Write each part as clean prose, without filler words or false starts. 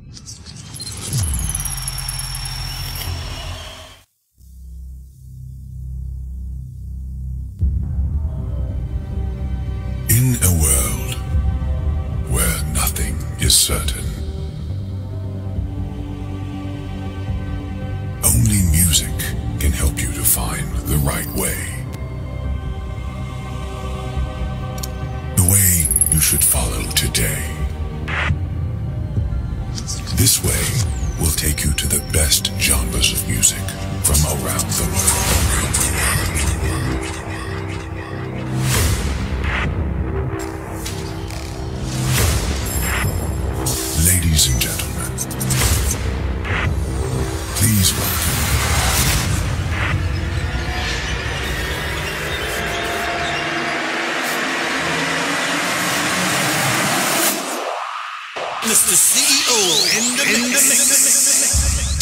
In a world where nothing is certain, only music can help you to find the right way. The way you should follow today. This way will take you to the best genres of music from around the world. Ladies and gentlemen, please welcome Mr. CEO in the mix.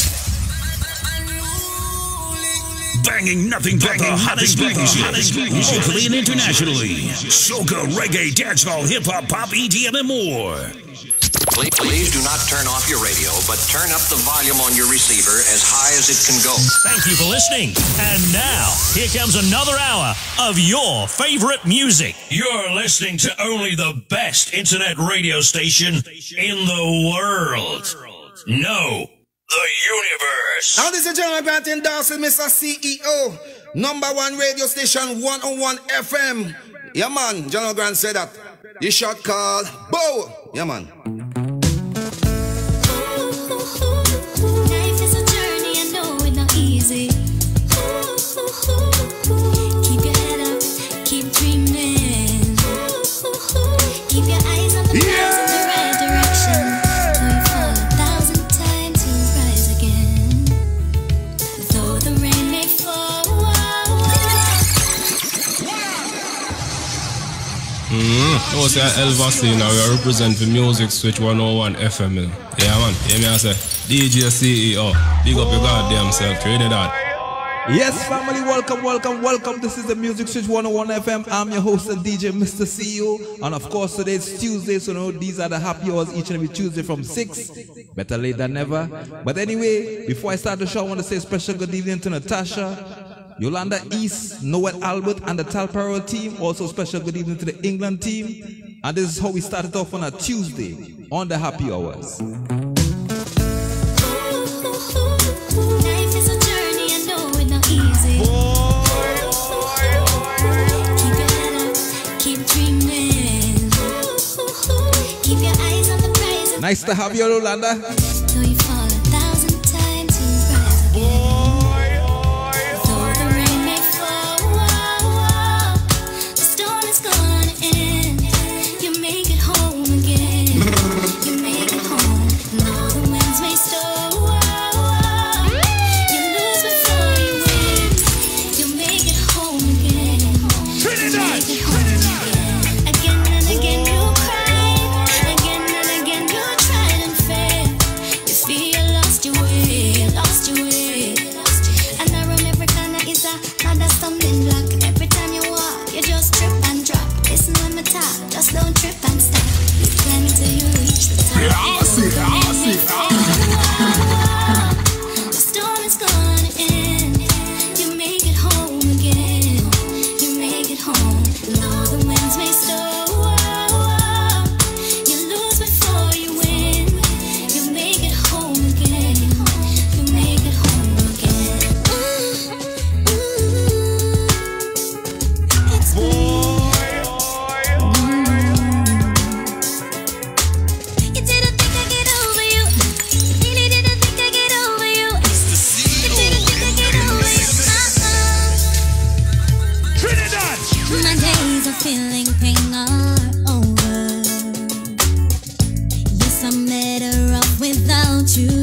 Banging nothing but the hottest music, locally and internationally. Soca, reggae, dancehall, hip-hop, pop, EDM, and more. Please do not turn off your radio, but turn up the volume on your receiver as high as it can go. Thank you for listening. And now, here comes another hour of your favorite music. You're listening to only the best internet radio station in the world. No, the universe. Now, this is General Grant endorsing Mr. CEO, #1 radio station 101 FM. Yeah, man, General Grant said that. You shot call, bow. Yeah, man. Life is a journey, I know it's not easy. Keep your head up, keep dreaming. Keep your eyes on the prize in the right direction. Though you fall 1,000 times, you'll rise again. Though the rain may fall. Oh, say Elvis, you know, we represent the Music Switch 101 FM. Yeah, man. Hear me, I say, DJ CEO, big up your goddamn self, ready that. Yes, family, welcome. This is the Music Switch 101 FM. I'm your host and DJ, Mr. CEO. And of course, today is Tuesday, so you know, these are the happy hours each and every Tuesday from 6. Better late than never. But anyway, before I start the show, I want to say a special good evening to Natasha, Yolanda East, Noel Albert, and the Talparo team. Also special good evening to the England team. And this is how we started off on a Tuesday on the happy hours. Life is a journey, I know it's not easy. Keep your head up, keep dreaming. Keep your eyes on the prize. Nice to have you, Yolanda. Though you fall 1,000 times, you rise again. Though the rain may fall, the storm is gonna end. You make it home again. You make it home. Though the winds may storm, you lose before you win. You make it home again. You make it home again. Again and again you cry. Again and again you tried and failed. You feel lost your way, lost your way. And around every corner is another stumbling block. Every time you walk, you just trip and drop. Listen when me talk, just don't trip and stop. You climb till you reach the top. I see. The storm is gonna end. You make it home again. You make it home. Though the winds may storm, you lose before you win. You make it home again. You make it home again. It's You didn't think I'd get over you. You really didn't think I'd get over you. You didn't think I'd get over you. Trinidad! My days of feeling pain are over. Yes, I'm better off without you.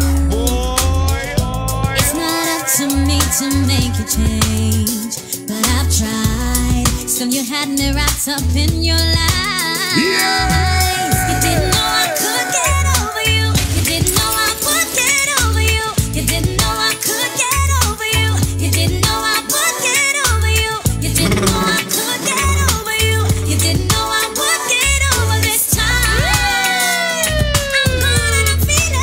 It's not up to me to make a change, but I've tried. So you had me wrapped up in your life. You didn't know I could get over you. You didn't know I would get over you. You didn't know I could get over you. You didn't know I would get over you. You didn't know I could get over you. You didn't know I would get over this time. I'm gonna feel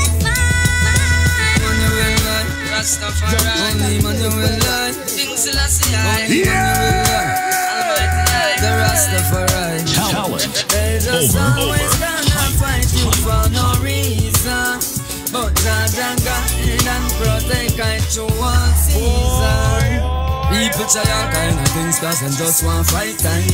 People try all kind of things cause them just want fight time.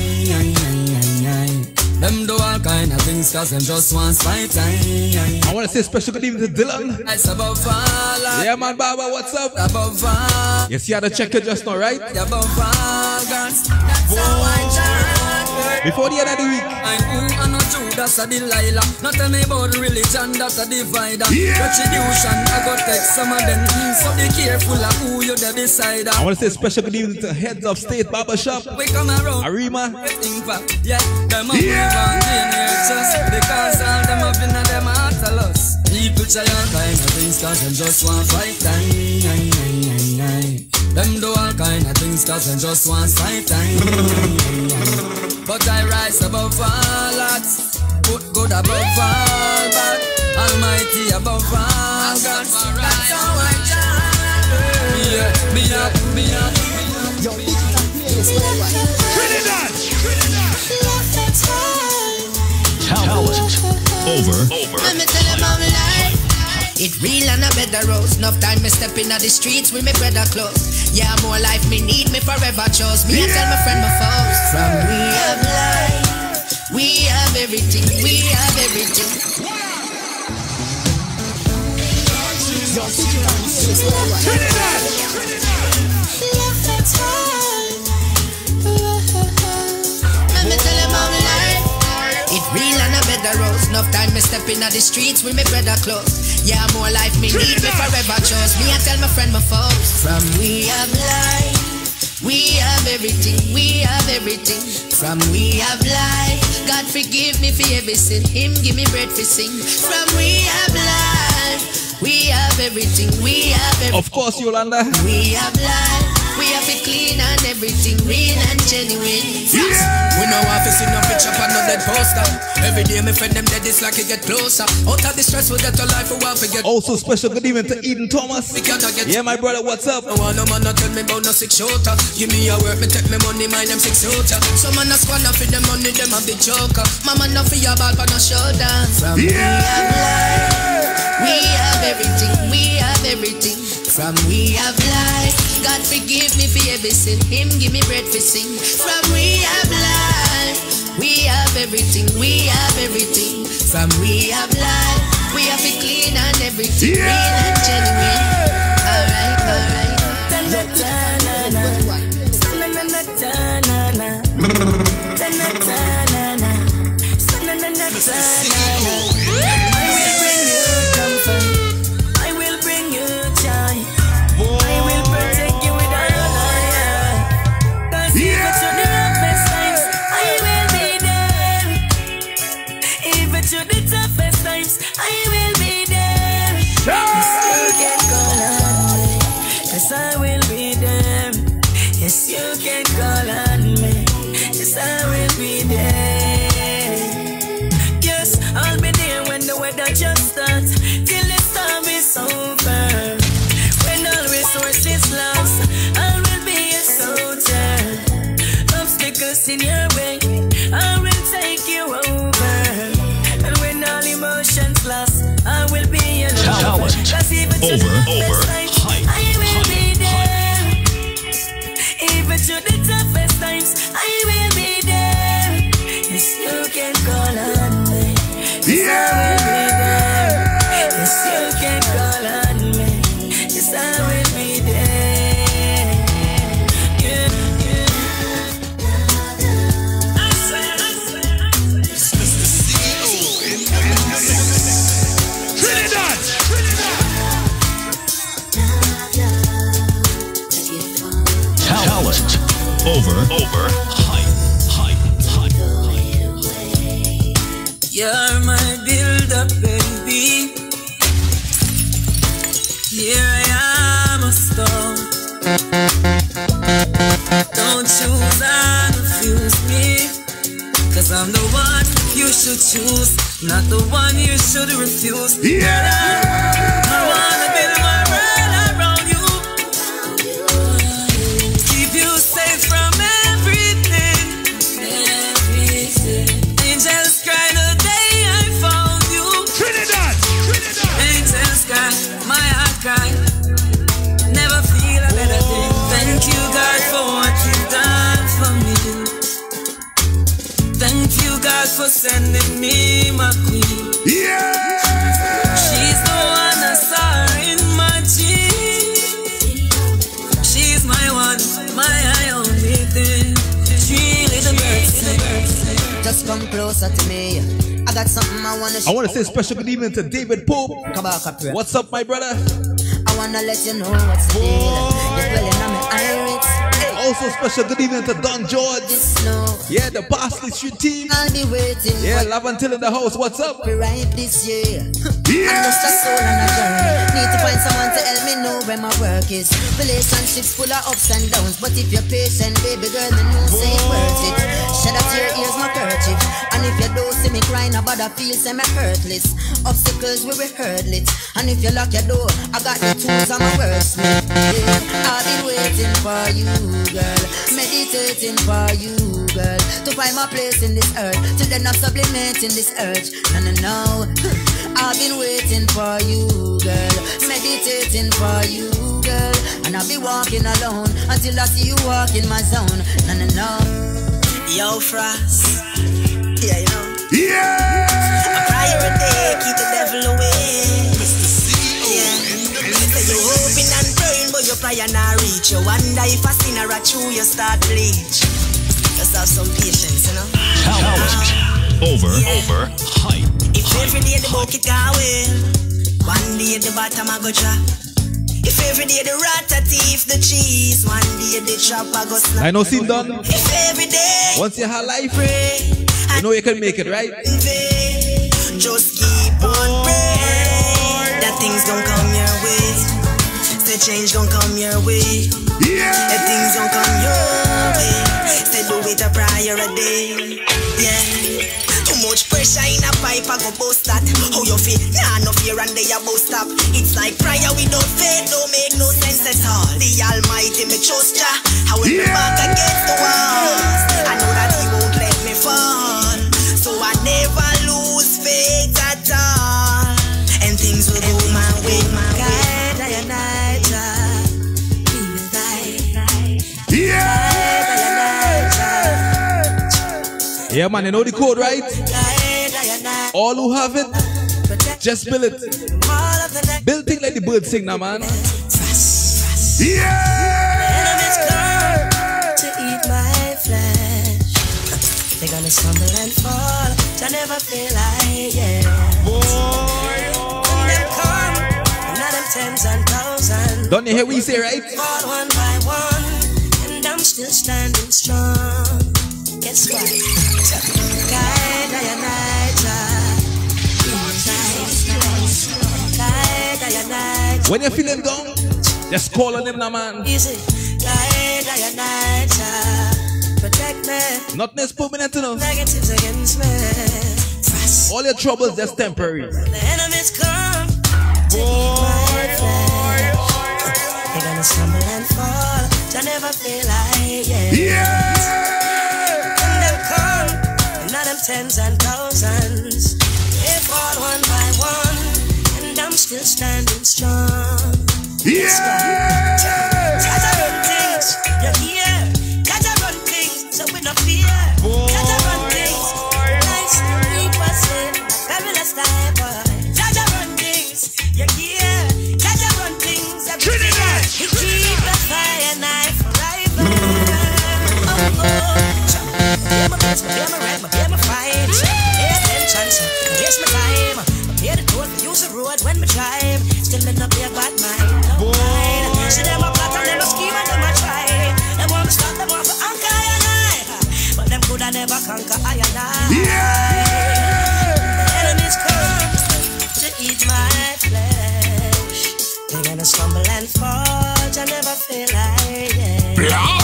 Them do all kind of things cause them just want fight time. I want to say special good evening to Dylan. It's above all. Yeah, man, Baba, what's up? Above all. Yes, you had to check it just now, right? Above all, guns. That's how I judge. Before the end of the week. I know Judas a Delilah. Not tell me about religion, that's a divider. Retribution, I go take some of them. So be careful of who you the decider. I want to say special good evening to Heads of State Barbershop. We come around. Arima. Yeah, them up just because all them up in them heart tell us. People try all kind of things cause them just want fight time. Them do all kind of things cause them just want fight time. But I rise above all odds, put good above all bad, Almighty above all gods. That's how I judge. Me up. Yo, digital players worldwide. Trinidad. Talent over. Let me tell them I'm life. It real and a better rose. Enough time me step in the streets with me brother close. Yeah, more life me need me forever chose. Me I tell my friend my foes. From we have life, we have everything, we have everything. Yo, let me tell them I'm life. It real and a better rose. Enough time me step in the streets with me brother close. Yeah, more life me need me forever chose. Me I tell my friend my foes. From we have life, we have everything, we have everything. From we have life, God forgive me for every sin. Him give me bread for sing. From we have life, we have everything, we have everything. Of course, Yolanda. We have life, we have it clean and everything real and genuine. We know have to see no picture on no dead poster. Every day me friend them dead, it's like it get closer. Out of the stress we get to life, we want to get. Also special good evening to Eden Thomas. Yeah, my brother, what's up? I want no man not tell me about no 6 shooter. Give me a work, me take me money, mind them 6 shooter. Some man a squander for them money, them a big joker. Mama not for your ball, but no shoulder. From we have life, we have everything, we have everything. From we have life, God forgive me for every sin. Him give me bread for sing. From we have life, we have everything, we have everything. From we have life, we have it clean and everything real and genuine. Alright. I will bring you joy. I will protect you with all I have. Cause even through the toughest times, I will be there. Even through the toughest times, I will be there. Yes, you can call on me. Yes, I will be there. Yes, you can call on me. Yes, I will be there. Yes, I'll be there when the weather just starts. Till the storm is over. When all resources lost, I will be a soldier. Obstacles in your way, I will take you over. And when all emotions lost, I will be a Talent over. I will be there. Even through the toughest times, I will be there. Yes, you can call on me. Yes, I will be there. Yes, you can call on me. Yes, I will be there. Trinidad. Talent over. You're my build-up, baby. Here I am, a star. Don't choose and refuse me, 'cause I'm the one you should choose, not the one you should refuse. I wanna build my world around you, keep you safe from everything. Angels cry the day I found you. Trinidad. Angels cry, my heart cry. Never feel a better thing. Thank you, God, for for sending me my queen. Yeah! She's the one I saw in my dream. She's my one, my only thing. She really the best. Just come closer to me. I got something I wanna I want to say a special good evening to David Pope. What's up, my brother? I wanna let you know what's the deal. You're dwelling on my iris. Also special good evening to Don George. Yeah, the Parsley Street team. I'll be waiting. Yeah, Love Until in the house. What's up? Right this year. I'm just a soul on a journey. Need to find someone to help me know where my work is. Relationships full of ups and downs, but if you're patient, baby girl, then you say it's worth it. Shed out your ears, my kerchief. And if you don't see me crying about a feel, say me hurtless. Obstacles we hurdle it. And if you lock your door, I got the tools on my wordsmith. Yeah. I've been waiting for you, girl. Meditating for you, girl. To find my place in this earth. Till then I'm sublimating this urge. No. I've been waiting for you, girl. Meditating for you, girl. And I'll be walking alone until I see you walk in my zone. No. Yo, Frost. Yeah, you know. Yeah! A prayer a day, keep the devil away. Mr. CEO. Yeah. So you hoping and praying, but your prayer not reach. You wonder if a sinner a true, you start bleach. Just have some patience, you know. Over, hype. If every day the bucket go well, one day the bottom I go drop. If every day the rat a thief the cheese, one day the chop I go snap. I know scene done. If every day once you have life, you know you can make it, right? Just keep on praying that things gon' come your way. Say change gon' come your way. Yeah! That things gon' come your way. Say do it a prayer a day. Yeah. Too much pressure in a pipe, I go bust that. How you feel? Nah, no fear and they a bust stop. It's like prayer without faith, don't make no sense at all. The Almighty me trust ya. I will be back against the walls. I know that He won't let me fall, so I never lose faith at all. And things will go my way, my guide, day and night. Yeah, man, you know the code, right? All who have it, just build it. Build things like the birds sing now, man. Enemies come to eat my flesh. They're gonna stumble and fall. I never feel like, yeah. When they come, not them tens and thousands. Don't you hear what you say, right? Fall one by one, and I'm still standing strong. Guess what? Guide day and night. When you're feeling down, just call on Him now, man. Easy. Guide day and night. Protect me. Nothing is permanent enough. Negatives against me. All your troubles just temporary. The enemies come to eat my flesh. They're gonna stumble and fall. I never feel like, yeah. Tens and thousands, they fall one by one, and I'm still standing strong. Yeah! Gotta run things, you're here. Gotta run things, so we no fear. Gotta run things, nice to keep us in a fabulous time, boy. Gotta run things, you're here. Gotta run things, Trinidad. You keep the fire knife forever. Pay my fight, pay attention, so waste my time. Pay the toll, use the road when me drive. Still me not be a bad mind, no mind. See them a plot and them a scheme and them a try. Them want to stop, them want to anchor I and I. But them coulda never conquer I and I. The enemies come to eat my flesh. They're gonna stumble and fall, I never feel like it.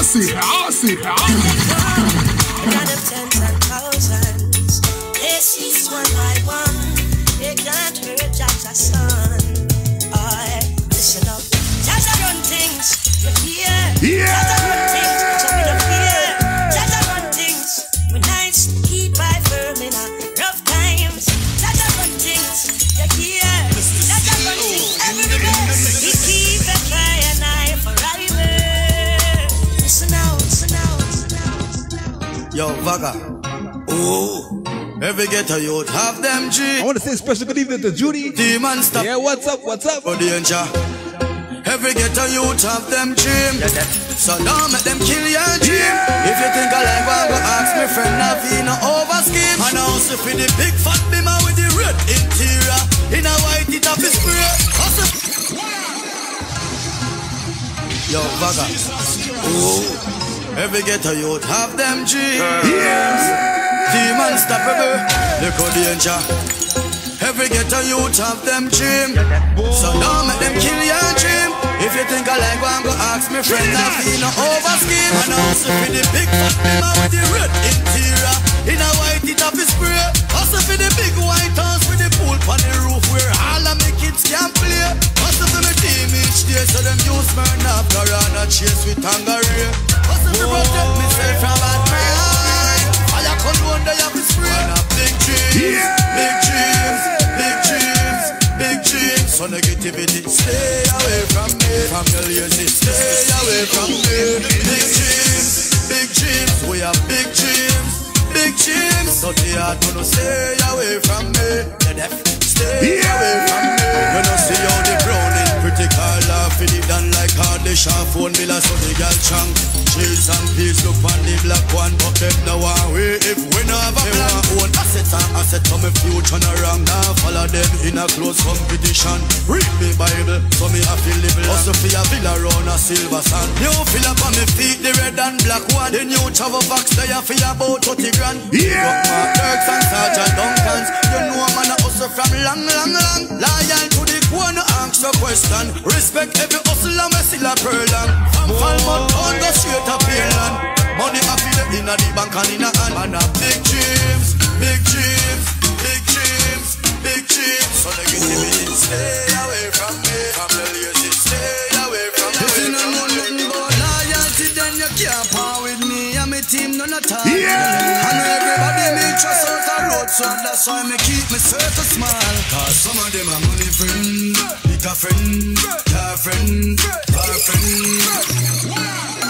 Not them tens and thousands, they cease one by one. They can't hurt Jaja's son. Listen up, Jaja run things, you hear? Jaja run things, so we don't fear. Jaja run things, we nice, keep by firm in our rough times. Jaja run things, you hear? Jaja run things everywhere. He keep a fire knife forever. Listen now. Yo, Vaga. Oh, Every ghetto youth have them G. I want to say a special good evening to Judy. Demon stop. Yeah, what's up? What's up? For danger. Every ghetto youth have them dream. So don't make them kill your dream. If you think I like one, go ask me friend Navina over scheme. And I also feel the big fat bimmer with the red interior. In a white it up is spray. Yo, Vaga. Ooh. Every ghetto youth have them dreams. Demon stopper, look how danger. Every ghetto youth have them dream. So don't make them kill your dream. If you think I like one, go ask me friend Navina over scheme. And also for the big fat bimmer with the red interior. In a white it up is spray. Also for the big white house with the pool on the roof where all of my kids can play. Also for my team each day so them use burn up Corona chase with Tangaree. Also to protect myself from bad man. Fire cologne they have to spray. And a big dreams, big dreams, big dreams, big dreams. So negativity, stay away from me. From your lazy, stay away from me. Big dreams, big dreams. We have big dreams, big dreams. So the heart gonna stay away from me. Stay away from me. You know see how the browning critical laugh in it done like hard the sharp phone miller so the girl chunk. Chills and peace look on the black one. But them no one way if we no have a plan. Own assets and assets from my future no wrong. Now follow them in a close competition. Read me Bible so me have to live long. Also for a villa round a silver sand. New fill up on me feet the red and black one. The new travel box they have for about 30 grand. Yeah. Mark Turks and Sergeant Duncans. You know man a hustle from long. Loyal to the core no ask no question. Respect every hustler me still a pearl. From Falmouth on go straight to Pearland. Money I feel it in the bank and in a hand. And a big dreams, big dreams, big dreams, big dreams. So negativity stay away from me. From the lazy stay away from me. If you don't know nothing about loyalty then you can't part with me. And my team none at all. And everybody me trust out the road. So that's why me keep my circle small. Cause some of them are money friend, a friend, car friend, bar friend.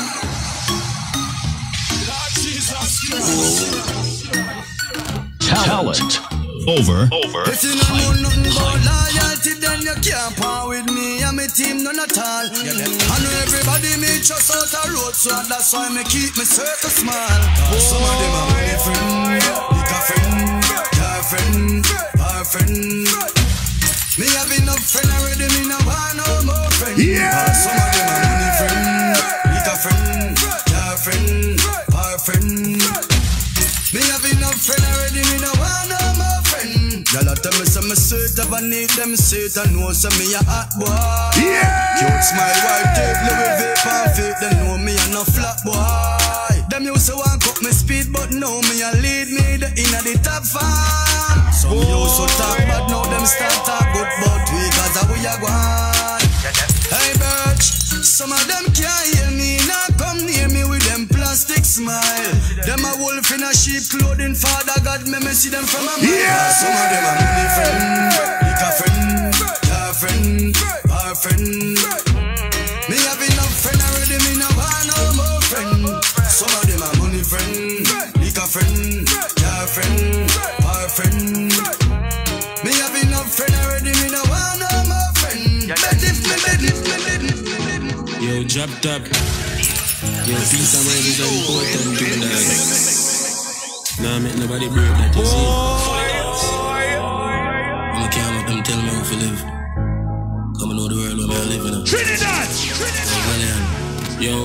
Talent over. If you don't know nothing about loyalty, then you can't part with me and my team none at all. I know everybody me trust out the road, so that's why me keep my circle small. Some of them are my friend, a friend, car friend, bar friend. Me have enough friend already, me no want no more friend. Some of them are money friend, a friend, car friend, bar friend. Me have enough friend already, me no want no more friend. Y'all tell me some suit, if I need them suit, I know some me a hot boy. Cute smile, white tape, Louis V and fake, they know me a no flat boy. Them used to want cut me speed, but now me a lead me the inna the top farm. Some used to talk, but now them start talk good about we, cause we a gone. Hey birch, some of them can't hear me, now come near me with them plastic smile. Them a wolf in a sheep clothing, Father God, me see them from a mile. Some of them are money friend, a friend, car friend, bar friend. Me have enough friend already, me no want no more friend. Some of them are money friend, a friend, car friend, bar friend. Me have enough friend already, me no want no more friend. Yo, drop top. Yo, peace and mind is important to me, dog. Nah, make nobody break that, you see. I can't let them tell me how to live. Come and know the world where I live in. Trinidad! Yo,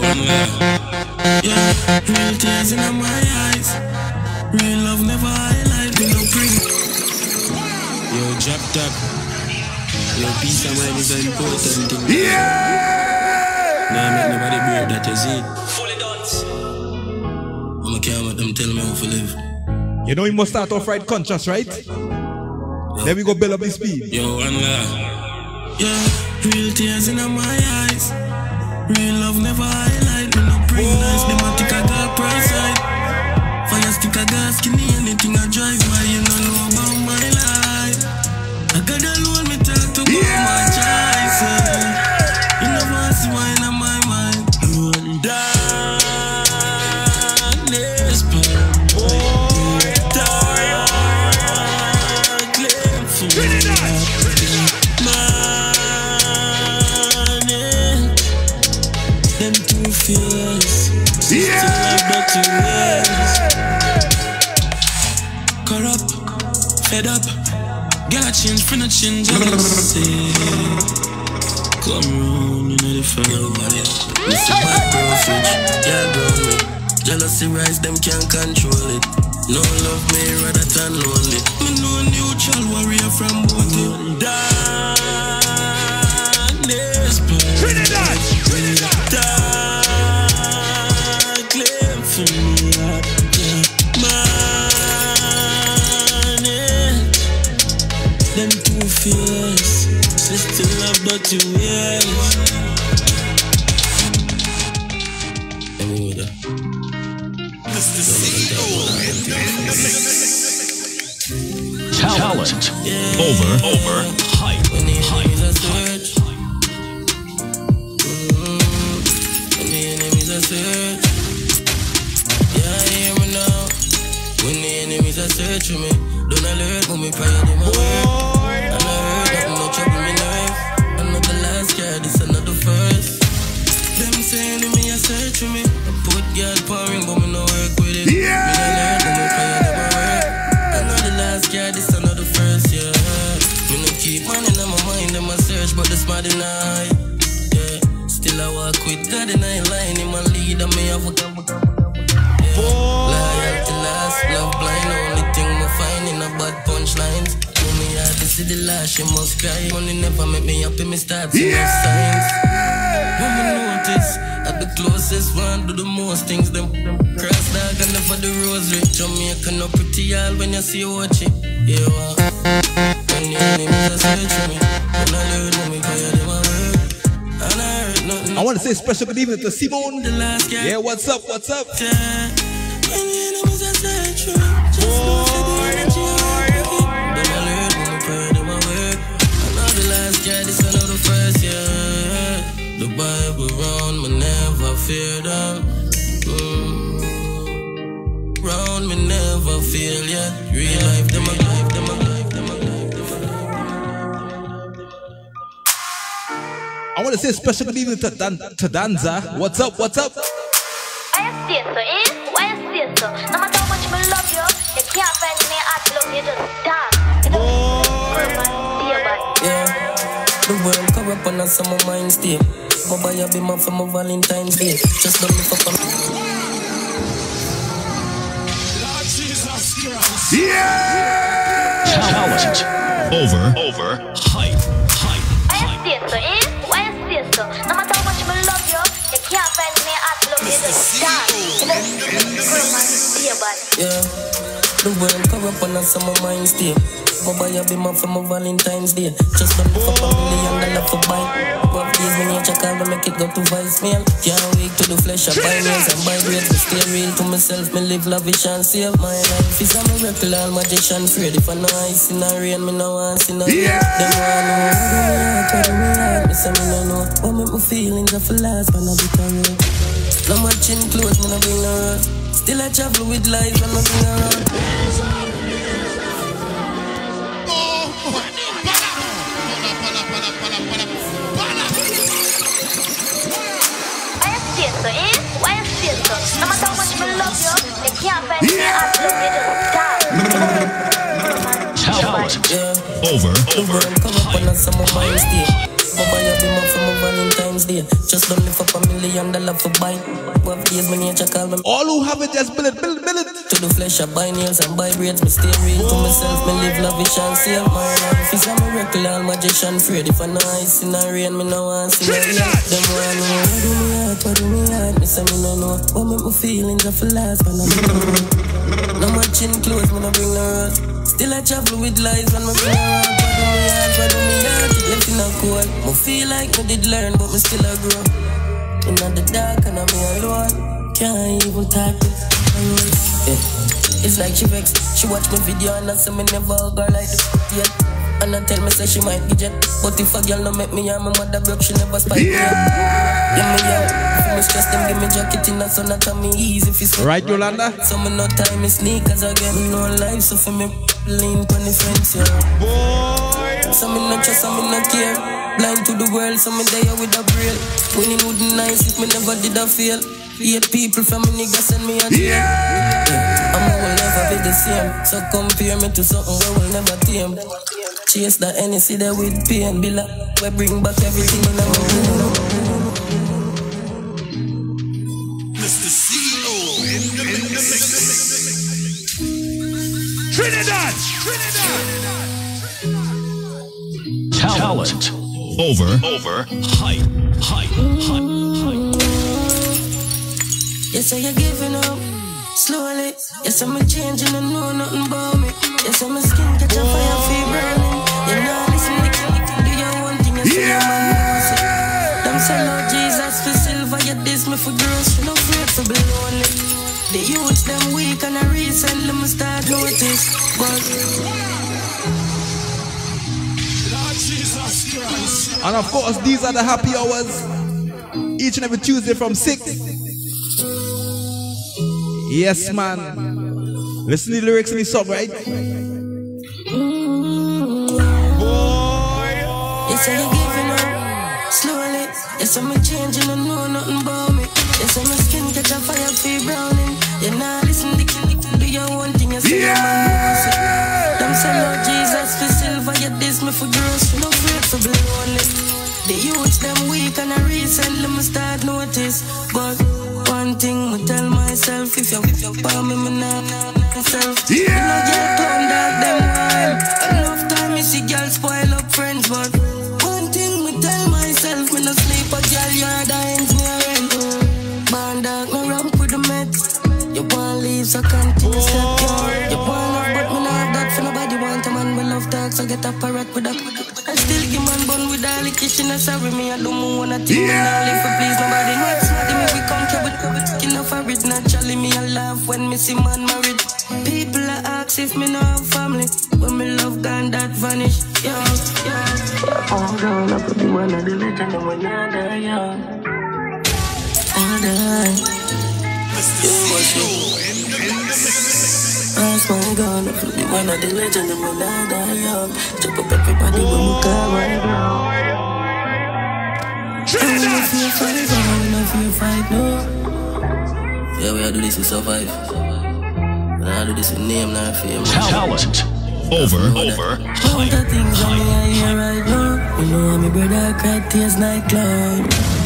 real tears in my eyes. Real love never highlight me, no bring. Yo, drop top. Yo, peace and mind is important to me. Nah, make nobody break that, you see. Fully done. I can't let them tell me how to live. You know you must start off right conscious, right? Then we go build up the speed. Yo, and real tears in my eyes. Real love never highlight me, no bring nice. Them a tick a dark price side. Fire stick a gas, skinny, anything I drive by. You don't know about my life. I got alone, me talk to my choices. You never see why in my mind. You and darkness, Them two fears, still like dirty ways. Corrupt, fed up, gotta change for no change. Jealousy, come round, you know the fire. Mr. Bad Bro Switch, yeah bro. Jealousy rise, them can't control it. No love me rather than lonely. Me know a neutral warrior from both darkness. Trinidad. For me, money. Them two fears, sister love but you yes. Talent over hype. When the enemies are search. When the enemies are search. When the enemies are searching me, don't alert when me fire them away. And I heard nothing, no trouble me nerve. I'm not the last guy, this another first. Them say enemy are searching me. I put girl pouring, but me no work with it. Me alert when me fire them away. I'm not the last guy, this another first, yeah. Me no keep money in my mind, them a search, but the smart deny. Yeah, still I walk with God and I ain't lying. Him a lead and me have a loyalty last, love blind. Only thing me find in a bad punchlines. When me hard to see the last, she must cry. Money never make me happy, me start seeing no signs. When me notice, at the closest one do the most things. Them cross dog and never the rosary. Jamaica no pretty all when you see watch it. Yeah, when the enemies are searching me, when I learn when me fire them away. I want to say special good evening to Simone. Yeah, what's up, what's up? The Bible round me never fear them. Round me never feel yet. Real life, them a life, them a life, them a life, them a life. I want to say special good evening to Danza. What's up, what's up? Why you stay so, eh? Why you stay so? No matter how much me love you, you can't find me at love, you just dance. Yeah, the world corrupt and some of mine stay. My boy, I be my for my Valentine's Day. Just don't live up on me. Yeah! Talent over hype. Why you stay so, eh? Why you stay so? No matter how much me love you, you can't find me at love, you just dance. Yeah, the world corrupt and some of mine stay. My boy, I be my for my Valentine's Day. Just don't live up $1 million for buy. What days when nature call me make it go to voicemail. Can't wait to the flesh, I buy nails and buy grades. Me stay real to myself, me live lavish and save. My life is a miracle, all magician afraid. If I know ice in the rain, me no want see no rain. Them want to know, me say me no know. What make my feelings are for last, but I be carried. No matching clothes, me no bring no road. Still I travel with lies and nothing around. So, eh? Why you stay so? No matter how much me love you, you can't find me at love, you just dance. Talent over hype. Some of mine stay. My boy, I be my for my Valentine's Day. Just don't live up $1 million for buy. What days when nature call me. All who have it, just build it. To the flesh, I buy nails and buy braids. Me stay real to myself, me live lavish and save. My life is a miracle, all magician afraid. If I know ice in the rain, me no want see no rain. Them want to know, what do me heart? Me say me no know. What make my feelings are for last, but no no matching clothes, me no bring no rose. Still I travel with lies when me bring no road. What do me heart? It left in a cold. Me feel like me did learn, but me still a grow. In the dark and I'm alone. Can't even talk it. Yeah. It's like she vexed. She watch my video and I say me never hug her like this yet. And I tell me say she might be jet. But if a girl no make me and my mother broke, she never spite me. Yeah, me out. If me stress them, give me jacket in the sun. Not tell me easy if it's right, Yolanda. So me no time me sneakers again. Me no life, so for me lean on the fence, yeah. Boy. so me not trust, so me not care. Blind to the world, so me there with a braille. Winning wouldn't nice if me never did a fail. 8 people from me niggas send me a jail. Yeah. I'm will never be the same. So compare me to something we will never tame. Chase the NC there with pain. Be like, we bring back everything in our room. Mr. CEO in the mix. Trinidad! Talent. Over. Hype. Yes, so you're giving up slowly. Yes, I'm changing and know nothing about me. Yes, I'm skin catch a fire, feel burning. You're not listening, do your one thing, you say your man knows it. Them say Lord Jesus for silver, you diss me for girls, you no afraid to be lonely. The youths them weak and I recently me start notice, but And of course, these are the happy hours. Each and every Tuesday from 6. Yes, man. Listen to the lyrics in this song, right? yes, so you're giving up slowly. Yes, I'm changing and know nothing about me. Yes, I'm skin catch a fire, feel browning. You're not listening, do your one thing, you say your man knows it. Them say Lord Jesus for silver, you diss me for girls, you no afraid to be lonely. The youths them weak and I recently me start notice, but one thing me tell myself, if you palm me, me nah myself. You know get clown dog them wild. Enough time you see girls spoil up friends, but one thing me tell myself, me no sleep a girl yard ends me a rent. Born dog no ramp with the meds. You want leave so continue step you want love but me not have that for nobody want a man we love talk so get up a rat with that. I still give man bun with all the kitchen and sorry me I don't wanna think me not live for please nobody. Not smarty me we come care with skin of a rich naturally me I laugh when me see man married. People are ask if me no have family when me love gone that vanish. Yo. Oh girl I could be one of the legend and when I die young. I die. That's my God, I feel the one of the legend and when I die young. Chop up everybody when we come right now. I feel fight, no. Yeah, we are do this to survive. And I do this with name, not fame. Talent. Over. All the things on me I hear right now. You know my brother cried tears night cloud.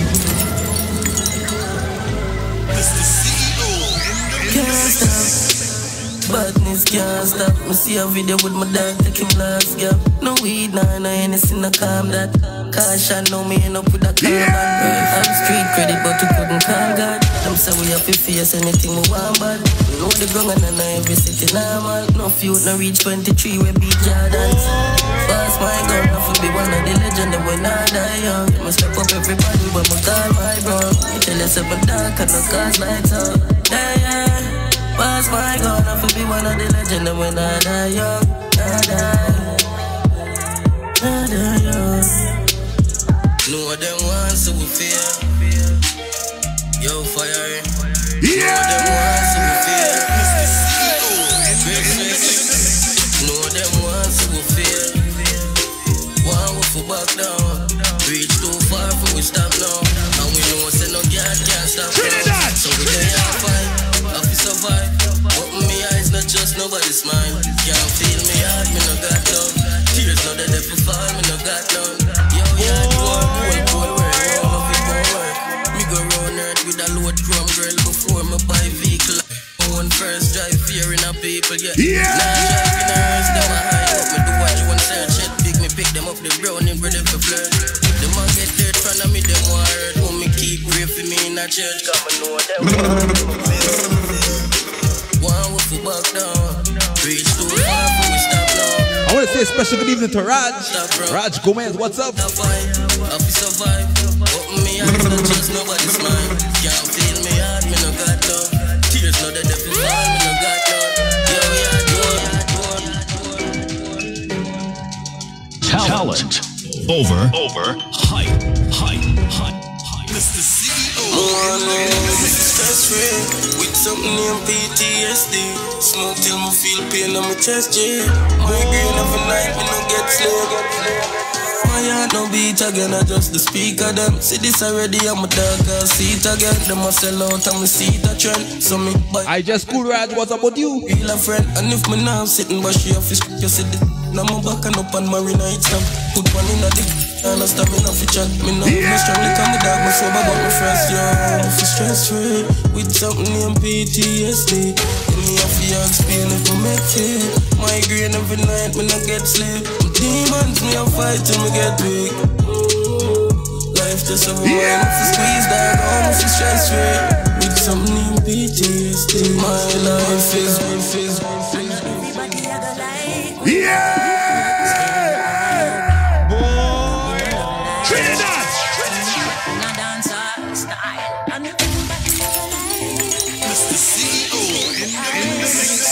Can't stop, badness can't stop. Me see a video with my dad, take him last gap. No weed, no anything to calm that. Caution, know me end up with a carbon. I'm street credit, but you couldn't call God. Them say we have to face anything we want, but we know the ground and I every city normal. No feud, no reach 23, we beat Jordans. Pass my gun, I feel be one of the legend that when I die young. You must step up everybody when I call my bro. You tell us about dark and no cause lights up. Yeah. Pass my gun, I feel be one of the legend that when I die young. I die young. No them want so we fear. Yo fire. No them want so we fear. No them want so we fear. One we for back down. Reach too far for we stop now. And we know say no girl can't stop now. So we there and fight, have to survive. Open me eyes, not just nobody's mind. Can't feel me heart, me no got love. Tears not the devil fall, me no got none. Yo, yeah, cool work. Me go round earth with a load chrome girl before me buy vehicle. One first drive fear in a people, yeah. Now driving a hearse, them a high up. Me do what you want search it. Big me pick them up, the brownie ready for flirt. Them a get dirt front of me, them want hurt. When me keep grave for me in a church, come and know them. One with the back down. Reach too far for we stop now. I want to say a special good evening to Raj. Raj Gomez, what's up? I'll survive. Open me eyes, not just nobody's mind. Can't feel me heart, me no got love. Tears not the devil fall, me no got none. Yo, yeah, talent. Over. Hype. Mr. CEO. Stress free with something named PTSD. Smoke till me feel pain on my chest, yeah. Migraine every night, me no get sleep. My heart no beat again, I just the speaker them. See this already, I'm a darker seat again. Them a sell out and me see the trend. So me buy. I just cool ride, what's about you? Feel a friend, and if me now sitting but she office, you see the now my back and up on marina it's up. Put one in a dick, and I stop me off the chat. Me know me strongly come with dog, me sober but me friends, yo. Me stress free with something named PTSD. Give me a fiance pain if me make it. Migraine every night, me not get sleep. Demons me a fight till me get weak. Life just a rewind, if you squeeze that on, if you stress free with something named PTSD. My life is Boy, Trinidad. Mr. CEO in the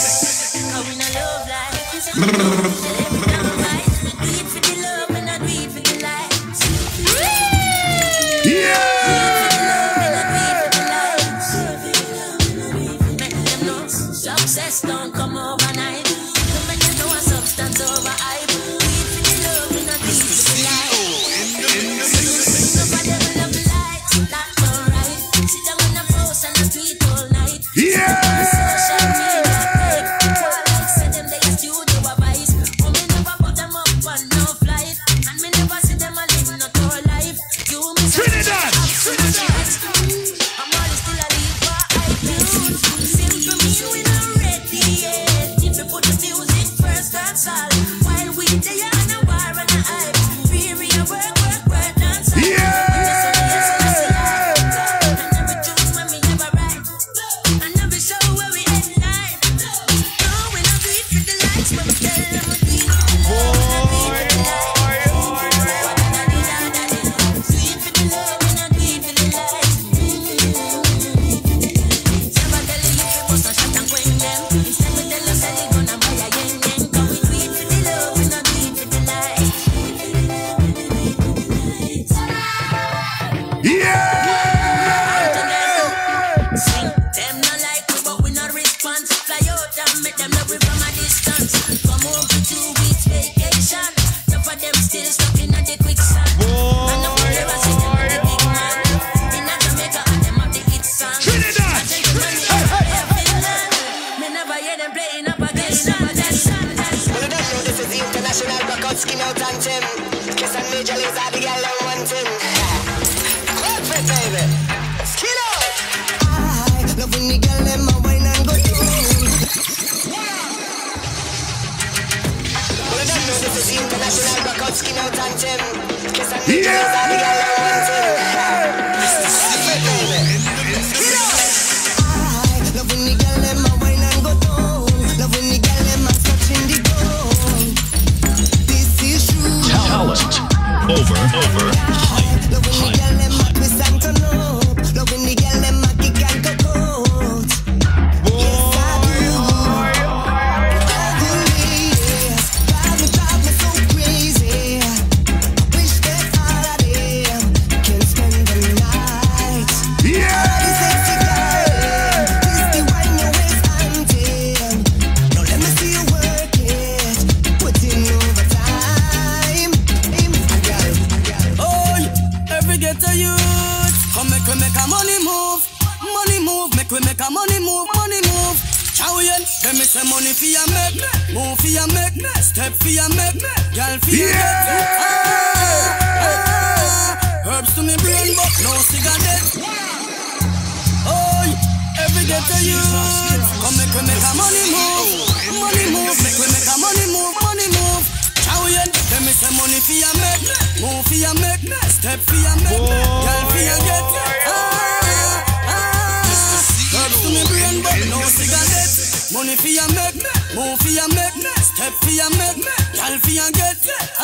Success don't come overnight. No man you know a substance over hype. Weed for the love and not weed for the life. Nobody will love light, that's alright. Sit down on the post and I tweet all night. Social media fake. Like say them they a studio advice. Oh me never put them up on no flight. And me never see them a live not all life. Do me Trinidad. I'm always still a leave for iTunes. Simple me we not ready yet. If you put the music first, that's all. While we there on a war and a hype. Free work, dance all. And every tune when me never write. And every show where we end night. No, we not do it for the likes, but we tell them we do it for the love. Skin out and Tim. Kiss and major laser, the girl them wanting. Perfect, baby. Skin out. I love when the girl them a wine and go down. Well, I don't know this is the international knockout. Skin out and Tim. Kiss and major laser, the girl them wanting. Perfect, baby. Skin out. I love when the girl them a wine and go down. Love when the girl them a touching the ground. Talent over hype. Love when the girl them a twist and turn up. Love when the girl them a kick and go out. Yes, I do. Drive me so crazy. I wish that all of them can spend the night. All these sexy girls, twist the wine your waist and tail. Now let me see you work it. Put in overtime. Every ghetto youth, come make we make a money move, make we make a money move. Chow-yen, let me say money for ya make, move for ya make, step for ya make, girl for ya make. Herbs to me brain, but no cigarette. Oh, every ghetto youth, come make we make a money move, make we make a money move. Chow-yen, let me say money for ya make, move for ya make, step for ya make, girl for ya get. Herbs to me brain, but no cigarette. Money for ya make, move for ya make, step for ya make, girl for ya get.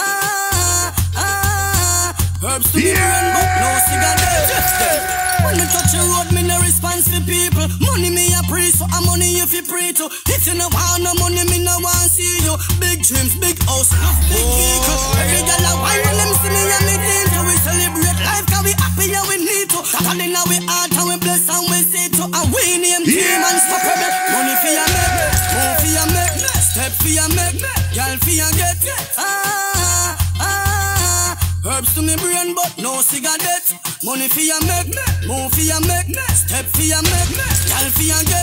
Herbs to me brain, but no cigarette. When me touch the road, me no response for people. Money me a pray, so I'm money if you pray to. If you no want no money, me no want see you. Big dreams, big house, big vehicle. Every girl a wine when them see me and me into. We celebrate life 'cause we happy and we need to. God in our heart and we bless and we say to a we name team unstoppable. Money for your make, move for your make, step for your make, girl for your get. Herbs to me brain but no cigarette. Money for your make, move for your make, step for your make, girl for your get.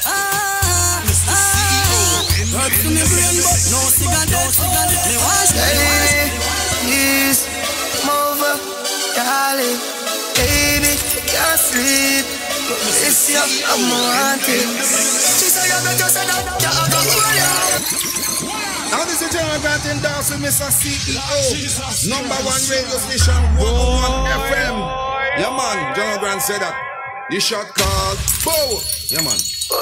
Herbs to me brain but no cigarette. Me wash please move, darling. Baby, can't sleep. It's your I'm wanting. She say you better say that you're going. Now this is General Grant in dance with Mr. CEO, number one radio station 101 FM. Yeah man, General Grant said that. The shot called Bow. Yeah man.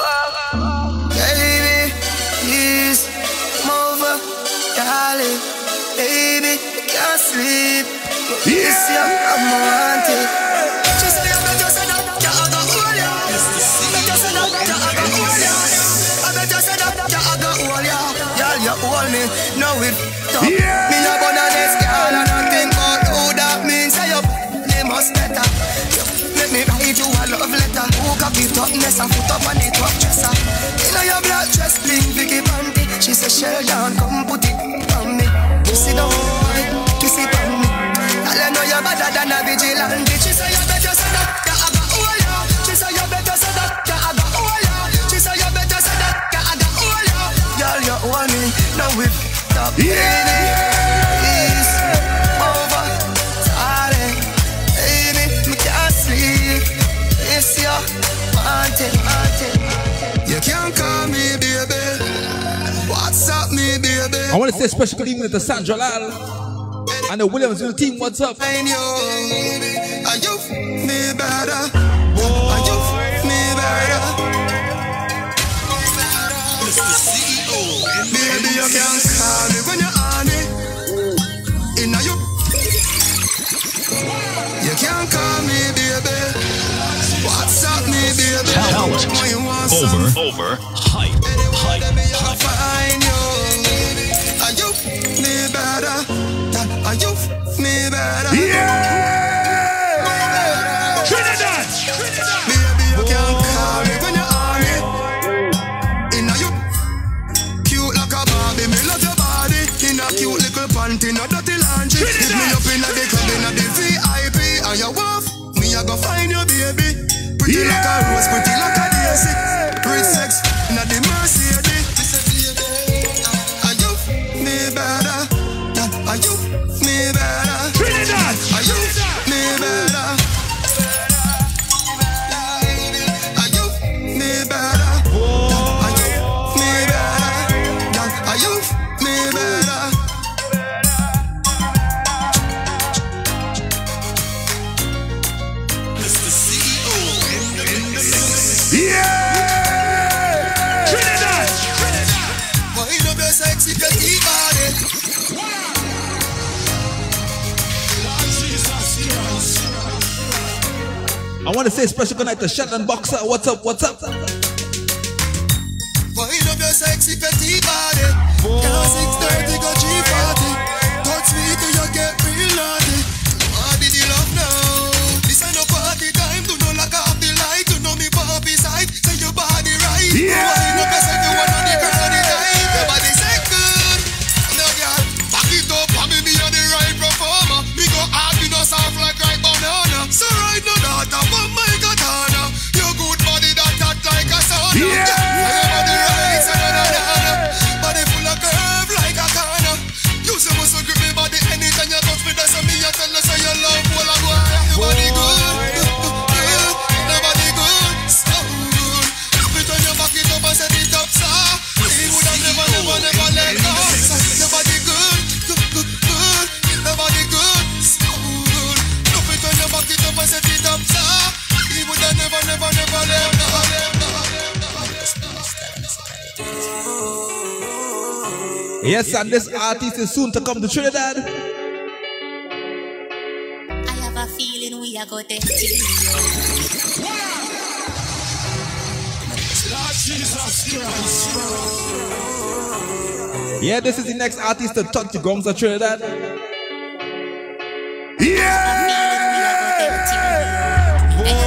Baby, please move, darling. Baby, can't sleep. It's your I'm wanting. She say you better say that you're going. Better say that you're going. I better say that you're going. You hold me, now it up. Me a born on this girl and I think about who that means. Say you name us better. Let me write you a love letter. Who got it up, mess and put up on the top dresser. You know your black dress, bling, Vicky Panty. She say, Sheldon, come put it on me. Kiss it on me, kiss it on me. I know you're better than a vigilante. She say you better say that, yeah, I got all ya. She say you better say that, yeah, I got all ya. She say you better say that, yeah, I got all ya. Girl, you want me, now we stop. It's over, darling. Baby, me can't sleep. It's your wanting. You can't call me, baby. What's up, me, baby? I want to say a special good evening to Sandra Lal and the Williamsville team. What's up? Are you me better? Are you me better? Baby, you can call me when you're on it. Inna you. You can't call me, baby. What's up, me, baby? Talent. Over. Hype. Find you. Are you me better? Are you me better? Yeah! Trinidad! Baby, you can call me when you're on it. Inna you. Cute like a Barbie, me love your body. In a cute little panty, no dirty laundry. Hit me up inna the club, inna the VIP. And you want me, I go find you, baby. Pretty like a rose, pretty like a daisy. Rich sex, inna the Mercedes. Are you me better? Are you me better? Trinidad! Are you me better? Are you me better? Are you me better? Are you me better? Mr. CEO. Yeah! Trinidad! Why you no be sexy petty body? I want to say a special good night to Sheldon Boxer. What's up? Why you no be sexy petty body? Now 6:30 go G40. Touch me till you get real naughty. What did you love now? This ain't no party time. Do not lock up the light. You know me puppy side. Say your body right. Yeah! Why you no be sexy one on the ground the night? Your body say good. Now girl, back it up. I mean me on the right performer. Me go hard, me no soft like right banana. So right now that up on my katana. Your good body that hot like a sauna. Yeah! Your body right, body full of curve like a corner. You say must grip me body anytime you touch me. That's me I tell you say you love all I want. Your body good, your body good, so good. Me turn your back it up and set it up, sir. He would have never let go. Your body good, good. Your body good, so good. Me turn your back it up and set it up, sir. He would have never let go. Yes, and this artist is soon to come to Trinidad. I have a feeling we are going to Yeah, this is the next artist to touch the gums of Trinidad. Yeah!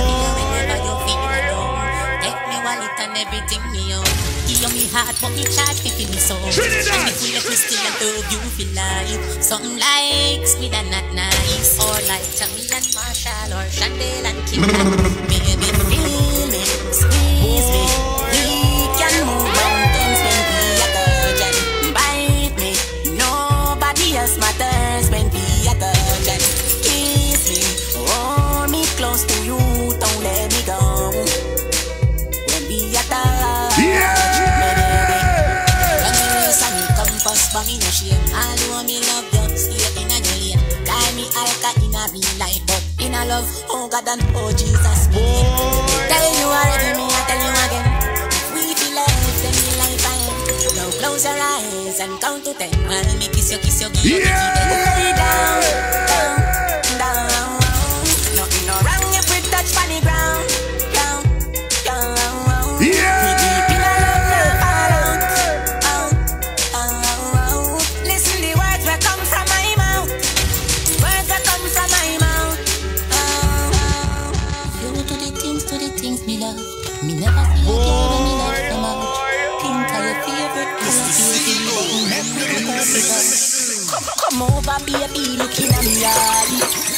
everything me own. Give you me heart, but me charge me feel me soul. And if we still love you feel life. Something like sweet and not nice, or like Tammy and Marshall, or Chandel and Kim. Baby, feel me, squeeze me. We can move mountains when we are touching. Bite me, nobody else matters when we are touching. Kiss me, hold me close to you, don't let me go. When we are touching, but me no shame. Although me love you, stay in a your lane. Tie me alka in a real life, but in a love, oh God and oh Jesus me. Tell you already, me I tell you again. If we feel life, then we life I am. Now close your eyes and count to 10. While me kiss you, give you lay down, down, down. Nothing no wrong if we touch on the ground, down, down. Yeah. Me never see a girl when me love them out. Pink are your favorite color. Come over, baby, looking at me eye.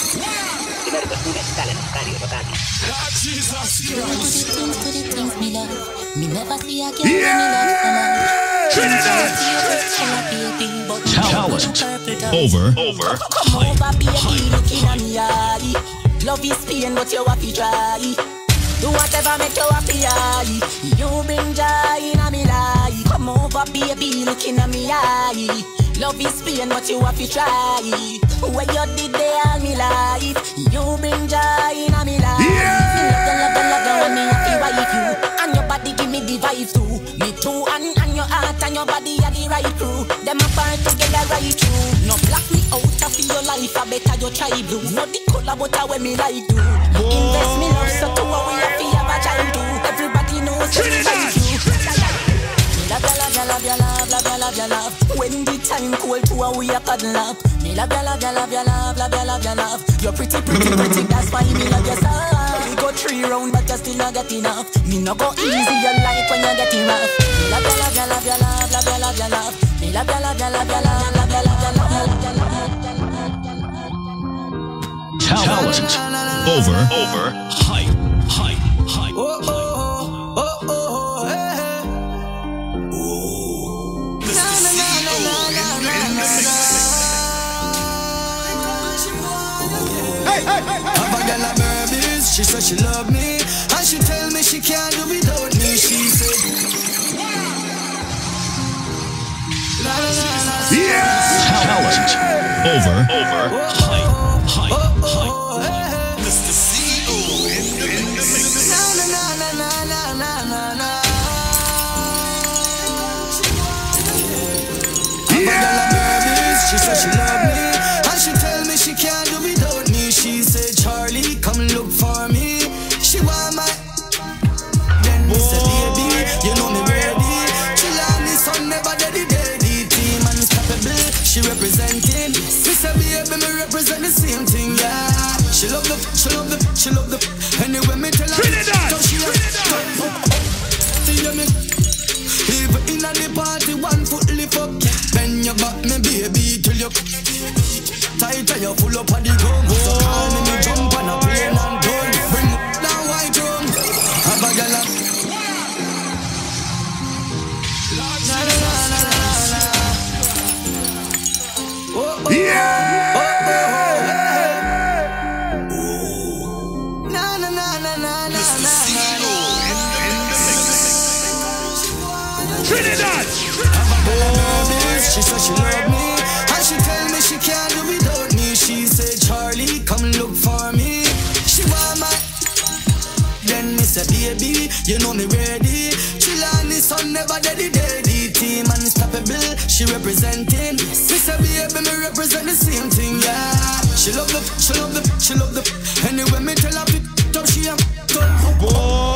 To the things me love. Me never see a girl when me love them out. Trinidad. Talent over. Come over, baby, looking at me eye. Love is pain, but you have to try. Do whatever make you happy, aye. You bring joy in a me life. Come over, baby, looking at me eye. Love is pain, but you have to try. When you did there all me life, you bring joy in a me life. Love you when me happy wife you. And your body give me the vibe too. Me too, and your heart and your body are the right crew. Them apart together right through. No block me out of your life, I better you try blue. No the color, but I wear me like do. Invest me love so to a way I have a child too. Everybody knows me like you. Love your love. When the time cold to a way I cuddle up. Me love your love. You're pretty, that's why me love your stuff. We go 3 rounds, but you still not get enough. Me no go easy, you like when you're getting rough. Me love your love. Me love your Talent over hype. Have a girl a Barbies, she said she love me, and she tell me she can't do without me. She said, la la la la. Yeah. Talent over hype. Mr. CEO in the mix. Na na na na na na na na. Have a girl a Barbies, she said she love me, and she tell me she can't do without me. She said, Charlie, come look for me. She want my. Then me say, baby, you know me ready. Chill on the sun, never daddy. Team unstoppable, she representing. Me say, baby, me represent the same thing, yeah. She love the. Anyway, me tell her. Trinidad. Even in the party, 1 foot lift up. Bend your back, me baby, till you. Tight and you full up of the gun. So call me jump on a plane and gun. Bring down white room. Have a gala. Yeah. Na na na na na na. Trinidad. She said she love me, and she tell me she can't do without me. She said, Charlie, come look for me. She want my. Then me say, baby, you know me ready. Chill on the sun, never daddy. Team unstoppable, she representing. Me say, baby, me represent the same thing, yeah. She love the. Anyway, me tell her pick up, she am tough. Boy.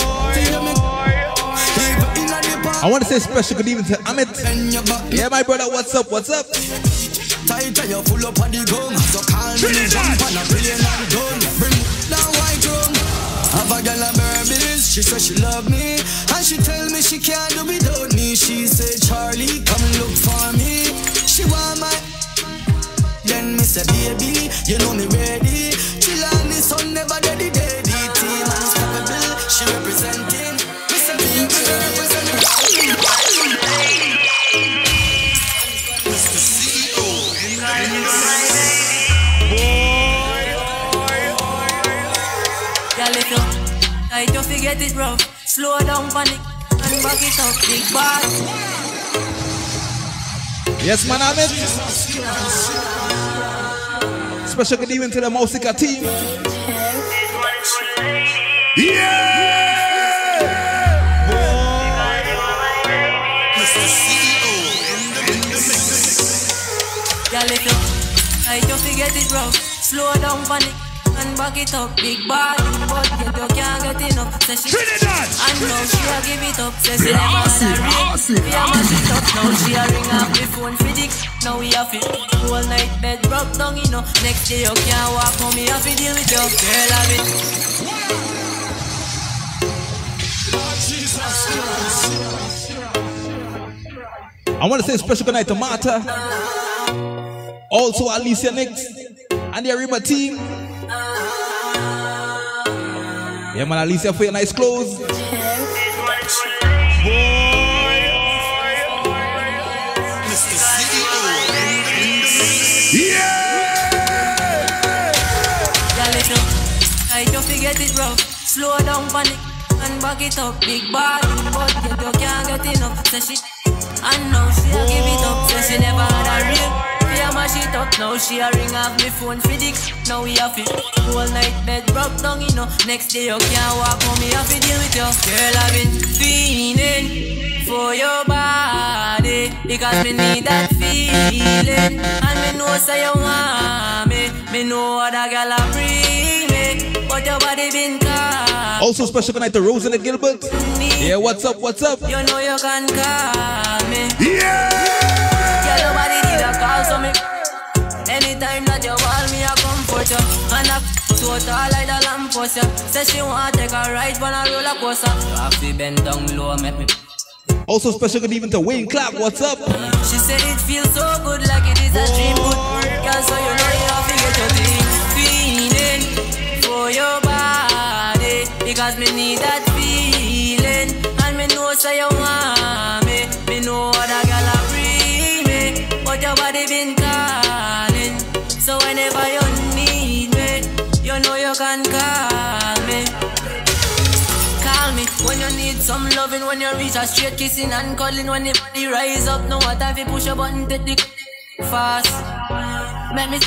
I want to say special good evening to Amit. Yeah, my brother, what's up? Tight and you full up of the gun. So call me jump on a plane and gun. Bring down white room. Have a girl a Barbies, she so she love me. And she tell me she can't do without me. She say, Charlie, come look for me. She want my. Then me say, baby, you know me ready. Chill on the sun, never daddy daddy. Team unstoppable, she representing. Me say, people representing. Mr. CEO in the Girl, if you try to forget it rough, slow down, panic, and back it up, big bad. Yes, man, Ahmed. Special good evening to the Mosika team. Mr. CEO in the mix. Girl, if you try to forget it rough, slow down, panic, and back it up, big bad. But get you can't get enough. Say she and now she a give it up. Say she never had a ring. We a mash it up. Now she a ring off the phone for dick. Now we have it whole night bed broke down, you know. Next day you can't walk home. Me have to deal with your girl have it. I want to say a special good night to Martha. Also Alicia Nix and the Ariba team. Yeah, man, Alicia, for your nice clothes. Mr. CEO. Yeah! Girl, if you try to forget it rough, slow down, panic, and back it up, big bad. But get you can't get enough. Say she and now she a give it up. Say she never had a real. We a mash it up. Now she a ring off me phone for dick. Now we have it whole night bed broke down, you know. Next day you can't walk home. Me have to deal with you. Girl, I've been feeling for your body because me need that feeling. And me know say you want me. Me know other girl a bring me, but your body been calm. Also special good night to Rose and Gilbert. Yeah, what's up, what's up? You know you can call me. Yeah! Girl, your body need a call, so me anytime that you call me, I comfort you. And I total like the lamp post you. Say she want to take a ride on a roller coaster. You have to bend down low, make me. Also special good evening to Wayne Clark, what's up? She said it feels so good like it is a dream. Good girl, so you know you have to get your thing. Feeling for your body because me need that feeling. And me know say you want me. Me know other girl a bring me, but your body been calling. So whenever you need me, you know you can call me. Call me when you need some loving, when you reach a straight kissing and cuddling. When the body rise up, no what if you push a button, take the fast. Make me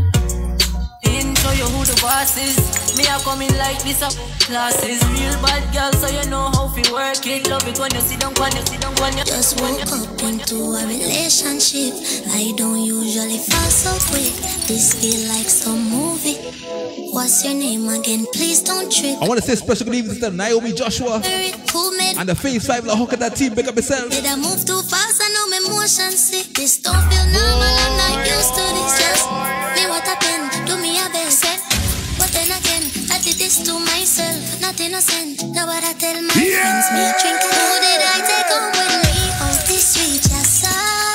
show you who the boss is. Me a coming like this up classes. Real bad girl, so you know how to work it. Love it when you sit down, when you sit down, when you just woke up into a relationship. I don't usually fall so quick. This feel like some movie. What's your name again? Please don't trip. I want to say special good evening to Naomi Joshua and the Phase 5 La Hook that team. Big up yourself. Did I move too fast? I know my motion sick. This don't feel normal. I'm not used to this. Just me what happened. Do me a best. But then again, I did this to myself. Not innocent. Now what I tell my friends. Me a drink. Who did I take home with me? Oh, this sweet just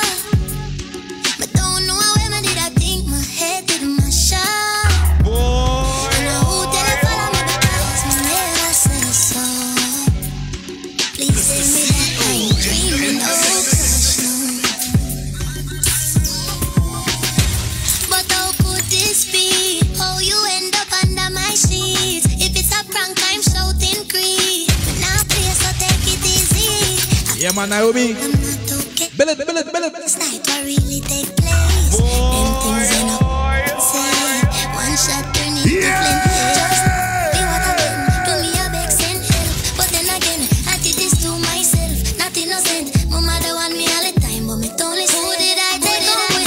but don't know how I did. I think my head did my shot. And I who did I follow me because me never said so. Please tell me that I ain't dreaming. Oh gosh, no. But how could this be? Oh, you end up under my sheets. If it's a prank, I'm shouting Creed. But now please, so take it easy. Yeah, man, Naomi. I'm not okay. Billet. This night will really take place. Them things you know. Say, one shot turn into plenty. Just be what I can. Do me a big send help. But then again, I did this to myself. Not innocent. My mother want me all the time, but me don't listen. Who did I take home with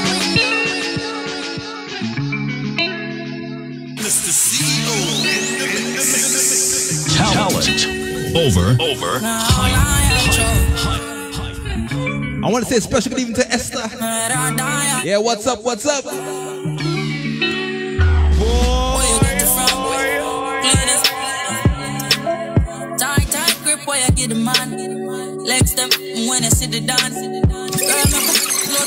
me? Mr. CEO in the mix. Talent over. I want to say a special good evening to Esther. Yeah, what's up, what's up? see the dance. Girl, make a float.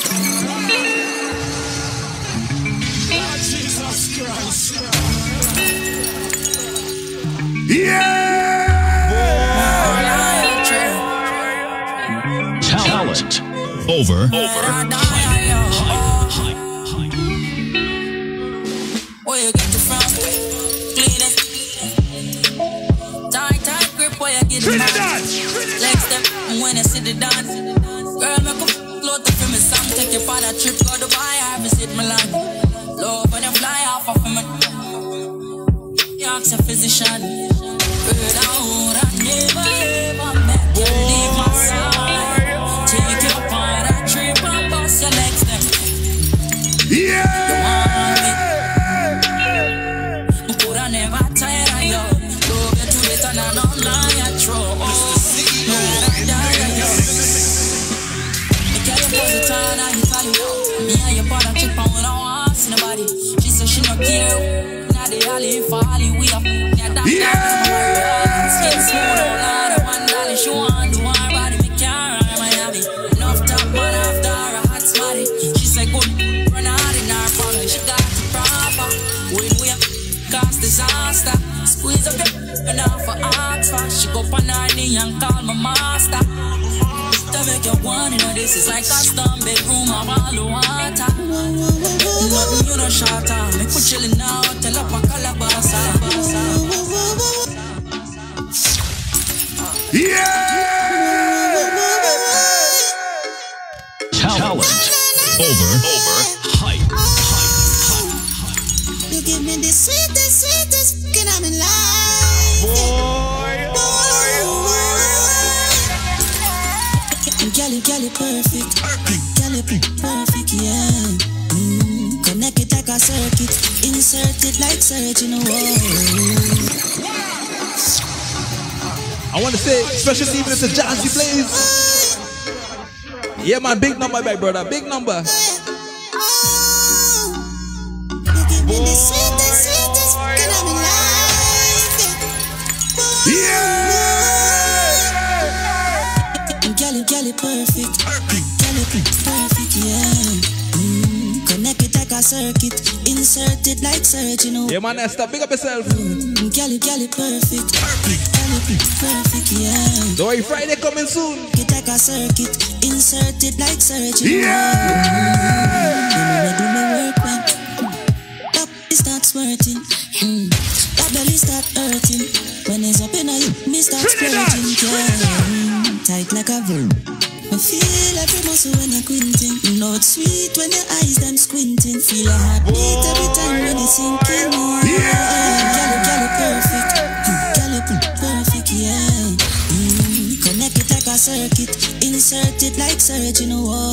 Jesus Christ. Talent over. Where you get it from? Clean it. Tight grip where you get it from. Legs them when you see the dance. Girl, make a float up for me. Some take you for that trip. Go to Dubai, I visit Milan. Love when you fly off of me. You ask a physician. Girl, I would have never ever met you. Leave my side. Take you for that trip and bust your legs them. You want me? Could I never tire of you? Love you to it and I don't lie your throat. Me tell you pose it on and Italy. Me and your brother trip and we don't want to see nobody. She said she no care. Now the alley for Holly we up. Skin smooth on all the $1. She want to one body. Me can't run Miami. Enough top man after her a hot smarty. She said good run hard in her pocket. She got it proper. When we cause disaster. Squeeze up your enough for Oxford. She go on her knee and call my master. To make you one, you know this is like a storm bedroom of all the water. Nothing you no shorter. Me put chillin' now, tell up a calabasa. Talent over. Hype. You give me the sweetest fucking I'm in life. Girl, perfect. Girl, perfect, yeah. Connect it like a circuit. Insert it like surgeon. I want to say special evening to Jazzy Blaze. Yeah, man, big number, my brother, big number. You give me the sweetest fucking I'm in life. Girl, perfect. Girl, perfect, yeah. Connect it like a circuit. Insert it like surgeon. Yeah, man, Esther, big up yourself. Girl, perfect. Perfect, yeah. Don't worry, Friday coming soon. It like a circuit. Insert it like surgeon. Do me work when that start squirting. That belly start hurting. When it's up in you, me start squirting. Tight like a verb. I feel every muscle when you're quinting. You know it's sweet when your eyes them squinting. Feel a heartbeat every time when it's sinking. Girl, perfect. Perfect, yeah. Connect it like a circuit. Insert it like surgeon.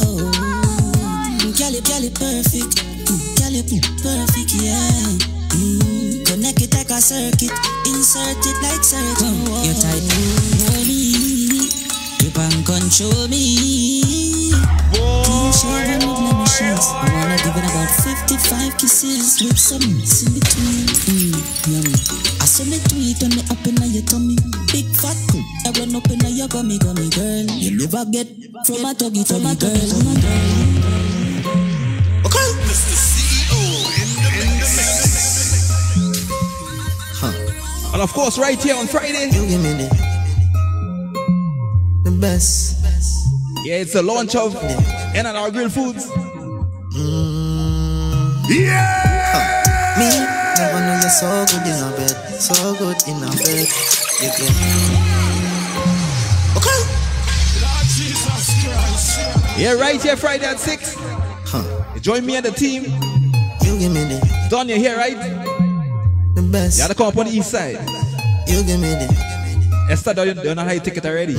Girl, perfect. Girl, perfect, yeah. Connect it like a circuit. Insert it like surgeon. You're tight, me. Grip and control me. Clean shaven with no machines. I wanna give it about 55 kisses with some meats in between. Yummy. I saw me tweet on me up in your tummy. Big fat cook. I run up in your gummy girl. You never get from a tuggy girl. Okay. Mr. CEO in the mix. And of course, right here on Friday, You give me the best. yeah, it's the launch of N&R Grill Foods. Me, never know you're so good in a bed. So good in a bed. You get okay. Yeah, right here Friday at 6. You join me and the team. You give me the Don, you're here, right? best. You gotta come up on the east side. You give me the Esther, don't you know how you ticket already?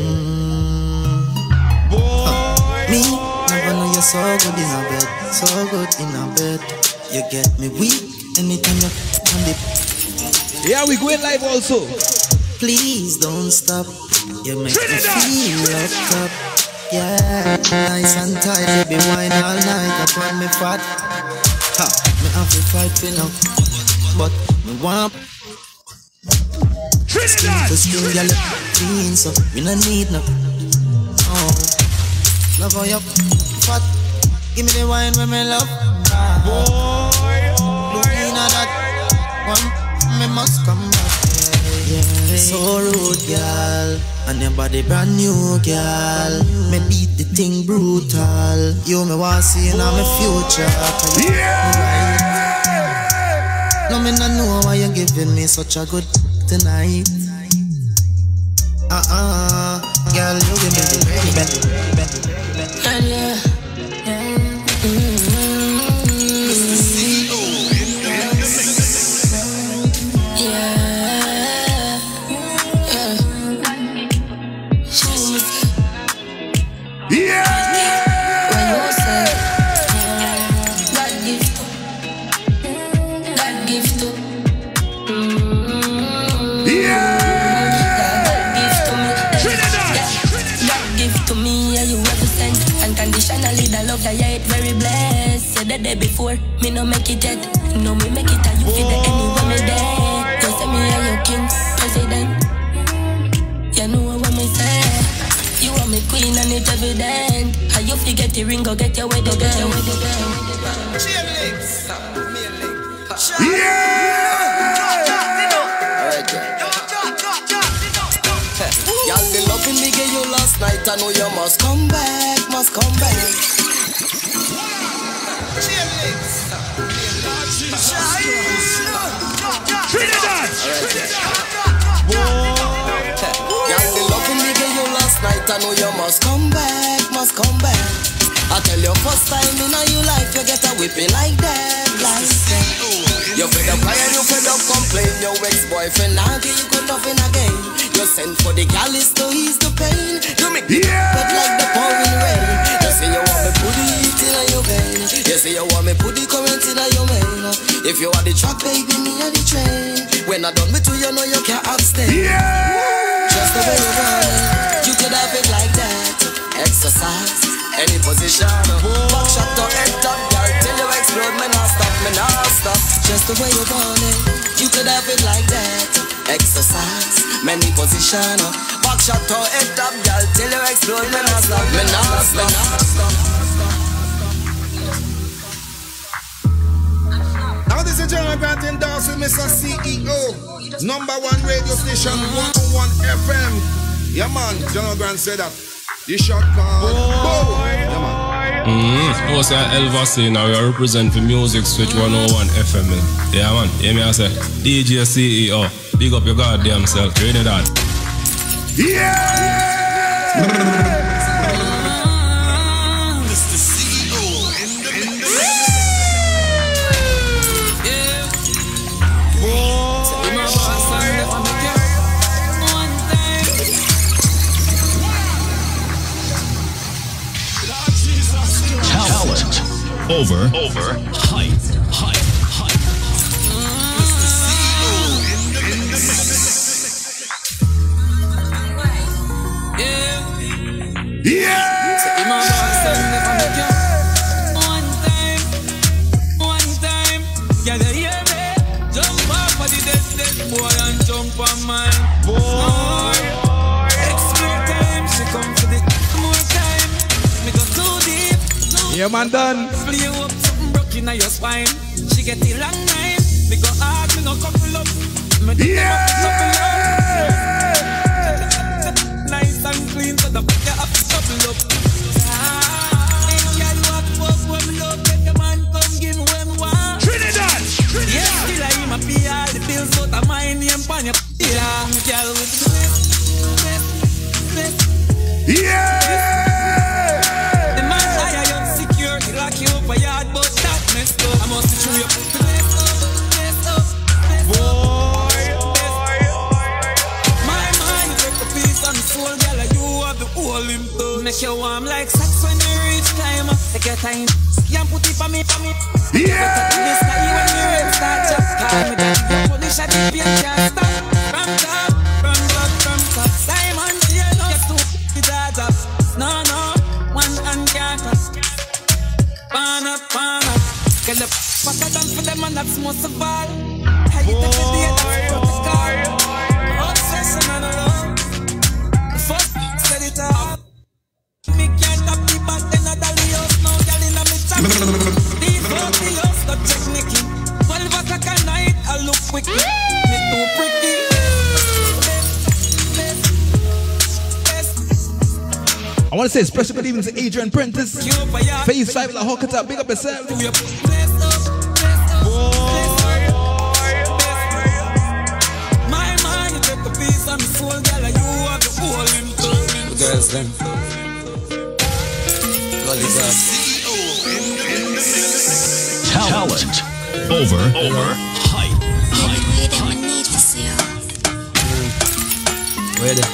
Me, never know you're so good in a bed. So good in a bed. You get me weak anytime you on the. Yeah, we going live also. Please don't stop. You make me feel locked up. Yeah, nice and tight. Baby, wine all night upon me fat. Ha, me have to fight for now, but me want. Skin to skin, girl, clean, so we no need no. Oh, love how you fat. Give me the wine when me love. Looking at that one, me must come back. Yeah. So rude, girl, and your body brand new, girl. Me beat the thing brutal. You me want see in my future. No, me no know why you giving me such a good tonight. Girl, you give me the best. The day before, me no make it yet. No, me make it and you feel the anywhere me there. You say me are your king, president. You know what me say. You are me queen and it's evident. How you forget the ring, go get your wedding bell. Y'all be loving me, get you last night. I know you must come back, must come back. Trinidad! Y'all be loving me, get you last night. I know you must come back, must come back. I tell you first time in your life you get a whipping like that, like that. You fed up crying, you fed up complain. Your ex-boyfriend now give you good loving again. You send for the gallus to ease the pain. You make me wet like the pouring rain. You say you want me put the heat in your vein. You say you want me put the current in your vein. If you are the truck, baby, me are the train. When I done with you, you know you can't abstain. Just the way you run it, you could have it like that. Exercise, any position. Back shot to head top, girl, till you explode. Me not stop, me not stop. Just the way you want it, you could have it like that. Exercise, many position. Back shot to head top, girl, till you explode. Me not stop, me not stop. Now this is General Grant endorsed with Mr. CEO, #1 radio station 101 FM. Yeah man, General Grant said that. The shot called yeah man. What's that Elvis now? You represent for Music Switch 101 FM. Yeah man, hear me I say DJ CEO, big up your goddamn self, Trinidad. Mr. CEO in the Talent over hype. Mr. CEO in the One time, yeah, they hear me. Jump off for the dead boy and jump on mine. Boy, explore time, she come for the more time. Me go too deep. Yeah, man, done. Play you up, something broke in your spine. She get the long knife. Me go hard, me no couple up. Me do couple up. Nice and clean, so the back you have to couple up. Hey, girl, walk up, when love, let the man come give me when want. Trinidad! Yeah, still I am a pay all the bills, but I mind name pan your yeah, girl with the best. The man higher, you secure, he lock you up a yard, but that messed up. I must chew you up. My mind take a piece of my soul, girl, like you have the whole him touch. Make you warm like sex when you reach time. Take your time, can't put it for me. Yeah! This time when you ready start to call me that you polish at the pain can't stop. From top, Simon, you know you too it up. No, one hand can't cross. Pan up. Get the fatter than for them and that's most of all. How you take the day, that's protocol. Obsession and love. First, set it up. Me can't stop the back Stop technique. 12 o'clock at night, I look quick. Me too pretty. I want to say special good evening to Adrian Prentice. Phase 5 La Hawkata, big up yourself. My mind, you take a piece of me soul, girl, and you have the whole in the girls, them. Talent over hype. Where they?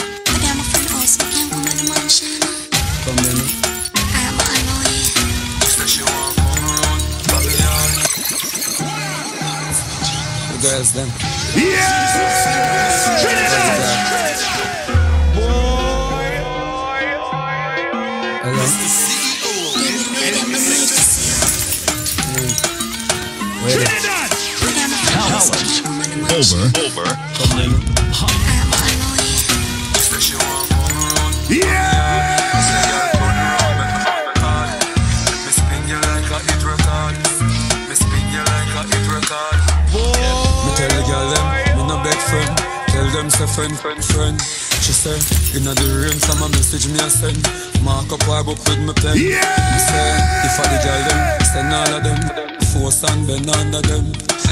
Come in. The girls, them. Talent over Tell them say friend. She say, inna the ring, some a message me a send. Mark up our book with me pen. Me say, if I the girl them, send all of them. Force and bend under them.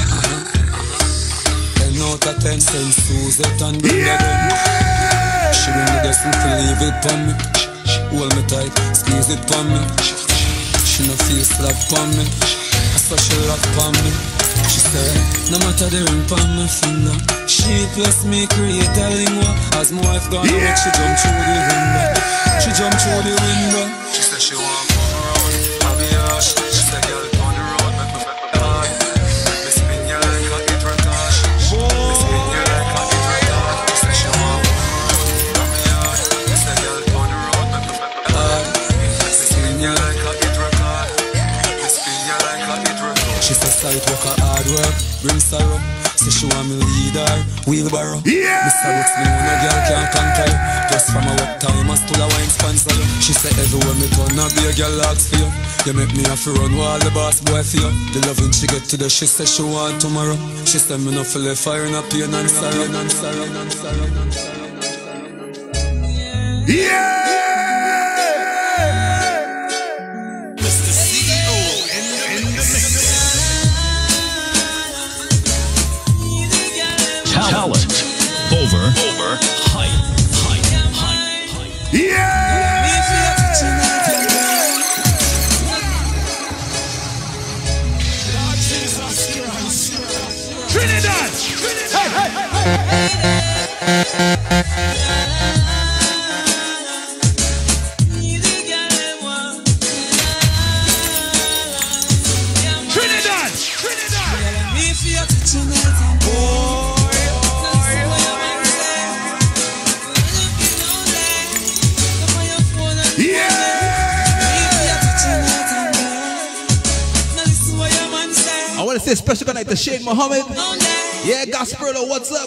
10 out of 10, send Suzette and Brenda them. She bring the destiny to leave it pon me. Hold me tight, squeeze it pon me. She no feel slap pon me. So she lock pon me. She said, no matter the ring pon my finger, she plus me create a lingua. As my wife gone out, she jump through the window. She jump through the window. She said she want come around, I'll be harsh. She said, girl, on the road, make me hard. Me spin you like a hit record. Me spin you like a hit record. She said she want come around, I'll be harsh. She said, girl, on the road, make me hard. Me spin you like a hit record. Me spin you like a hit record. She said, sight work a hard work, bring sorrow. Say she want me lead her, wheelbarrow. Mr. Rooks, me know no girl can't conquer. Just from a work time, I still a wine sponsor. She say everywhere me turn, I be a girl asks for you. You make me have to run while the boss boy for you. The loving she get to the, she say she want tomorrow. She say me no feel fire in a pain and sorrow. Talent over hype. Trinidad! I want to say special good night to Sheikh Mohammed. Yeah, Gasperlo, what's up?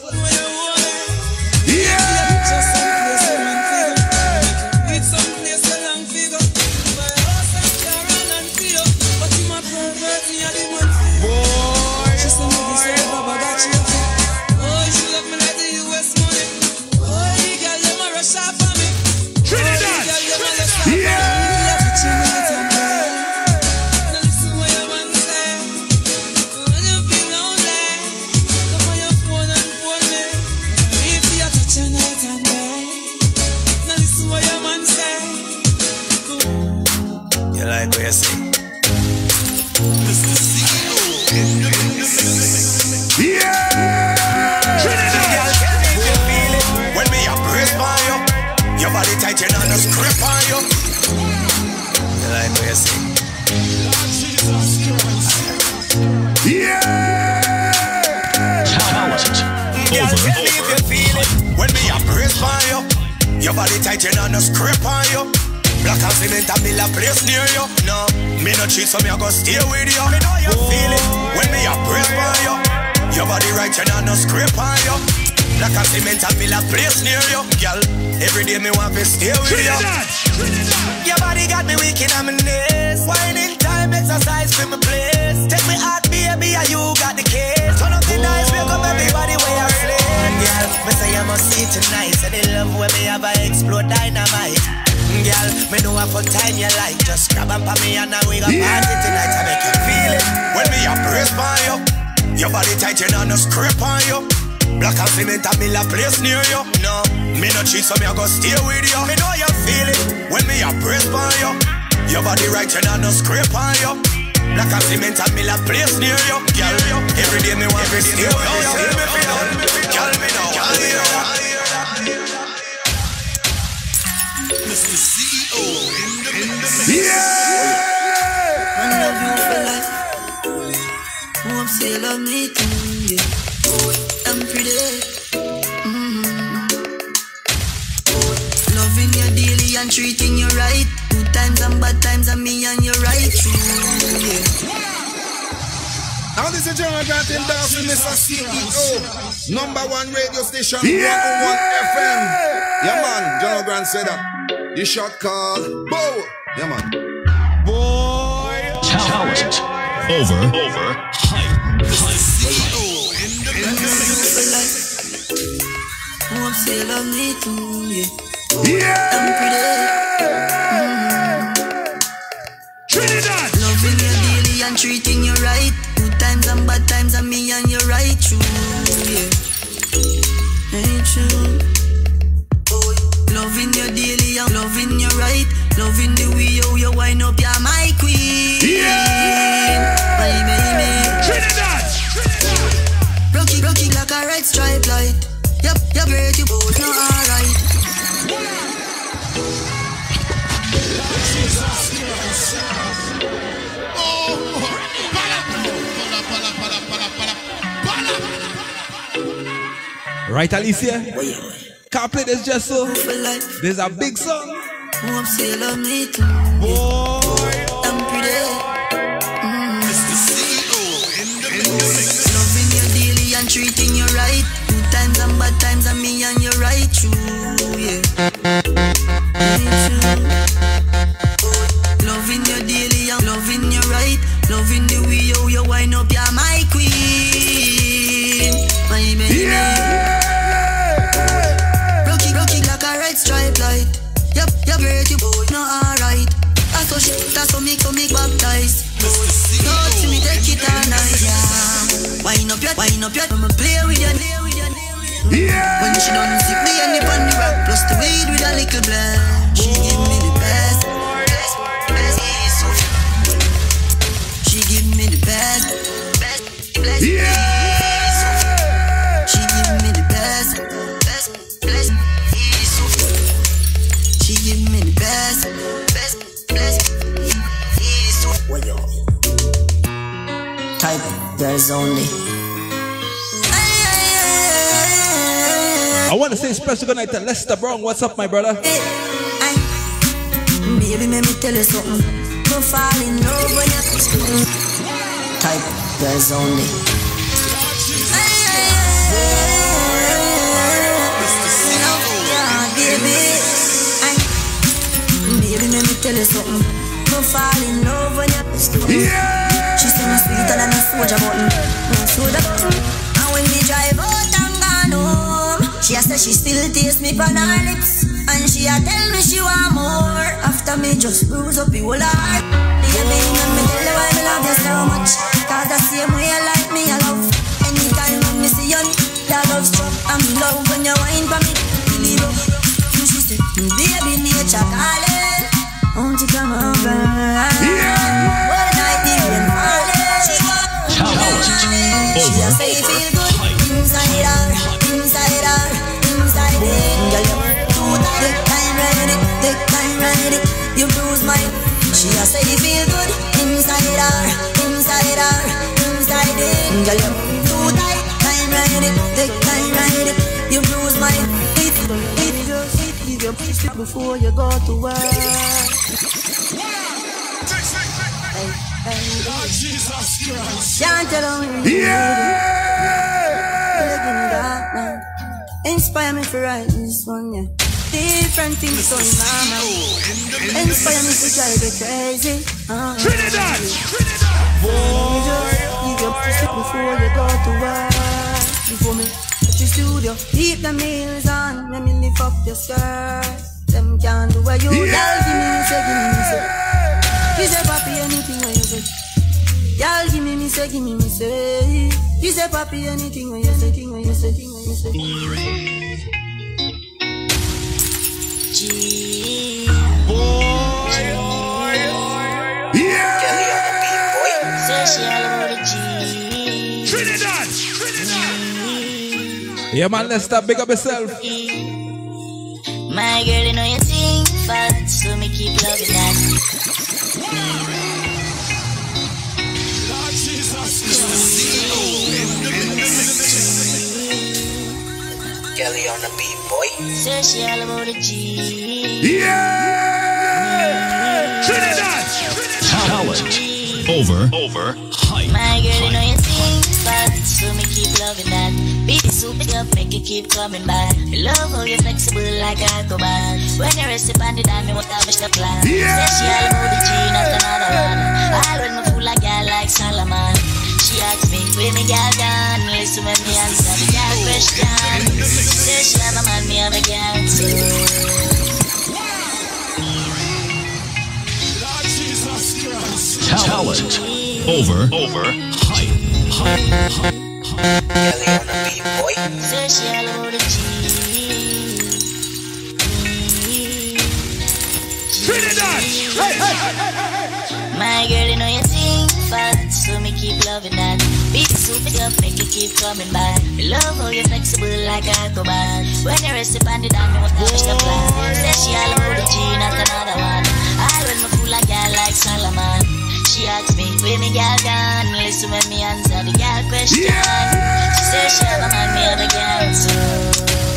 Your body tight, you know, no scrape on you. Black and cement and mill a place near you. No, me no cheat, so me I go stay with you. Me know you feel it when me a press on you. Your body right, you know, no scrape on you. Like a cement and mill a place near you, girl. Every day me want to stay with you. Your body got me weak in my knees. Whining time, exercise for my place. Take me out, baby, and you got the case. Turn up the nice, wake up everybody where I sleep. Girl, me say I must see tonight. Say the love where me have I explode dynamite. Girl, me know what time you like. Just grab up on me and now we gon' party tonight. I make you feel it. When me a press by you, your body tight, you know no scrape on you. Black and cement and mill a place near you. No, me no cheat, so me a go stay with you. Me know you feel it when me a press by you. Your body right, you know no scrape on you. Black and cement and mill a place near you. Girl, every day me want to stay with you. Feel me feel, girl, me know. Mr. CEO in the mix. I love you for life. Hope say you love me too, yeah. I'm pretty. Loving you daily and treating you right. Good times and bad times and me and you right through, yeah. Now this is General Grant in Dawson, Mr. CEO. Number 1 radio station, 101 FM. Yeah man, General Grant said that. The shot called Bow. Yeah man. Boy. Talent. Over. Hype. CEO in the mix. Hope say you love me too, yeah. I'm pretty. Trinidad. Loving you daily and treating you right. Good times and bad times and me and you right true, yeah. Ain't true. Loving you daily and loving you right. Loving the way you wind up, you're my queen. Yeah. My baby. Trinidad. Rocky like a red stripe light. Yep, great, you both know alright. Right, Alicia? Can't play this just so. There's a big song. Hope say you love me too. Boy. I'm pretty. Mr. CEO in the mix. Loving you daily and treating you right. Good times and bad times and me and you right true, yeah. Loving you daily and loving you right. Loving the way you wind up, you're my queen. My baby. Yeah. Rocky like a red stripe light. Yep, you're great, you both know alright. That's what make baptize. Touch me, take it all night. Yeah. Wind up your, I'ma play with you. Yeah. When she done zip me and dip on the rock, plus the weed with a little blend. She give me the best. She give me the best. Yeah. She give me the best. She give me the best. Type there's only. I want to say special good night to Lester Brown. What's up, my brother? Baby, let me tell you something. Don't fall in love when you type there's only. Baby, let me tell you something. Don't fall in love when you She say me sweeter than a soldier button. And when we drive out and gone home, she a say she still taste me on her lips. And she a tell me she want more. After me just bruise up the whole heart. Baby, let me tell you why me love you so much. Cause the same way you like me, I love. Anytime when me see you, that love struck. I'm in love when you whine for me. Believe up. She said, baby, nature calling. Won't you come over? Yeah. All night the rain falling. She a say feel good. Inside her, inside her, inside it. Girl, you take time ride it. You bruise my. She a say feel good. Inside her, inside her, inside it. Girl, you too tight. Time ride it, take time ride it. You bruise my. Give your peace before you go to work. Can't tell them. Yeah. inspire me to write this one, yeah. Different things going mama. Inspire me to drive it crazy. Trinidad! Give your pussy before you go to work. Before me touch the studio, keep the meals on. Let me lift up your skirt. Them can't do what you do. Y'all give me, say, give me, say. You say, papi, anything when you say. Y'all give me, say, give me, say. You say, papi, anything when you say, thing when you say, thing when you say. Trinidad! Yeah, man, let's stop. Big up yourself. My girl, you know you think fat, so me keep loving that. Kelly on the beat, boy. Say she all about the G. Yeah! Trinidad! Talent. Over. Hype. My girl, you know you think fat, so me keep loving that. Beat it super up, make it keep coming back. I love how you're flexible like alcohol. When you rest upon the dime, you won't have the plan. Say she all about the G, not another one. I run my fool like I like Solomon. She asks me, where me girl gone? Listen when me answer the girl question. Say she have a man, me have a girl too. Talent. Over. Hype. Kelly on the beat, boy. Say she all about the G. Trinidad! My girl, you know you think fat, so me keep loving that. Beat it super up, make it keep coming back. I love how you're flexible like alcohol. When you rest upon the dime, you won't have the plan. Say she all about the G, not another one. I run my fool like I like Solomon. She asks me, where me girl gone? Listen when me answer the girl question. She says she have a man, me have a girl too.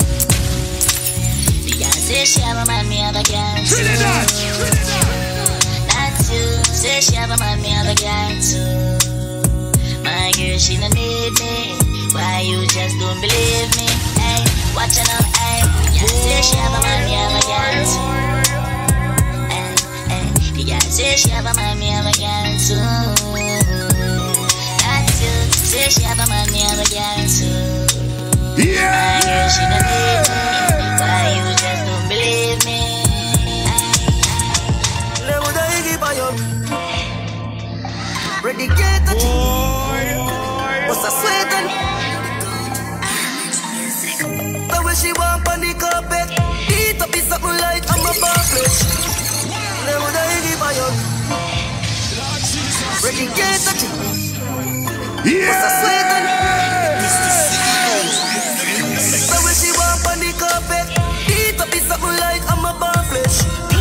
The girl says she have a man, me have a girl too. That's you. Say she have a man, me have a girl too. My girl, she don't need me. Why you just don't believe me? Hey, watch her now, hey. The girl says she have a man, me have a girl too. The girl say she have a man, me have a girl too. That's you. Say she have a man, me have a girl too. My girl, she don't need me. Why you just don't believe me? Let me keep on you. Ready, get the what's a sweating? The way she walk on the carpet, eat up is something like I'm a flesh. Ready, get the what's a sweating? The way she walk on the carpet, eat up is something like I'm a flesh.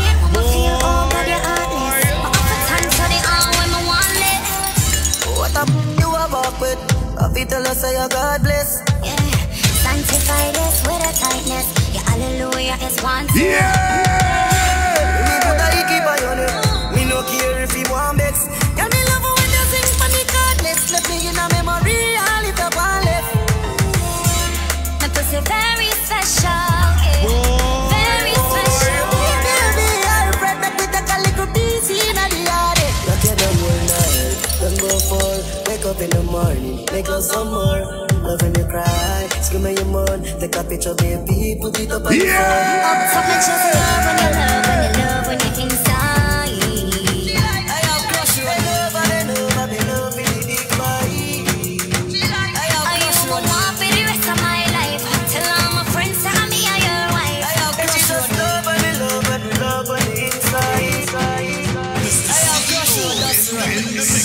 What up you a walk with? I feel tell us say God bless. Yeah, sanctify this with a tightness. Your hallelujah is one. Yeah. Me put a hickey by on it. Me no care if you want vex. Yeah, me love when you sing for the godless. Let me in a memory, all if you want left. My pussy very special, yeah. Very special. Baby, I'll break back with a little piece in the yard. Look at them all night, them go for. Wake up in the morning, make love some more. Love when you cry, scream when you moan. Take a picture, baby, put it up on the phone. Up top and just love when you love, when you love, when you're inside. I have crush you, I love, and I love, and I love in the big boy. I want for the rest of my life. Tell all my friends that me and your wife. I have crush you, love, and I love, and I love on the inside. I have crush you, that's right.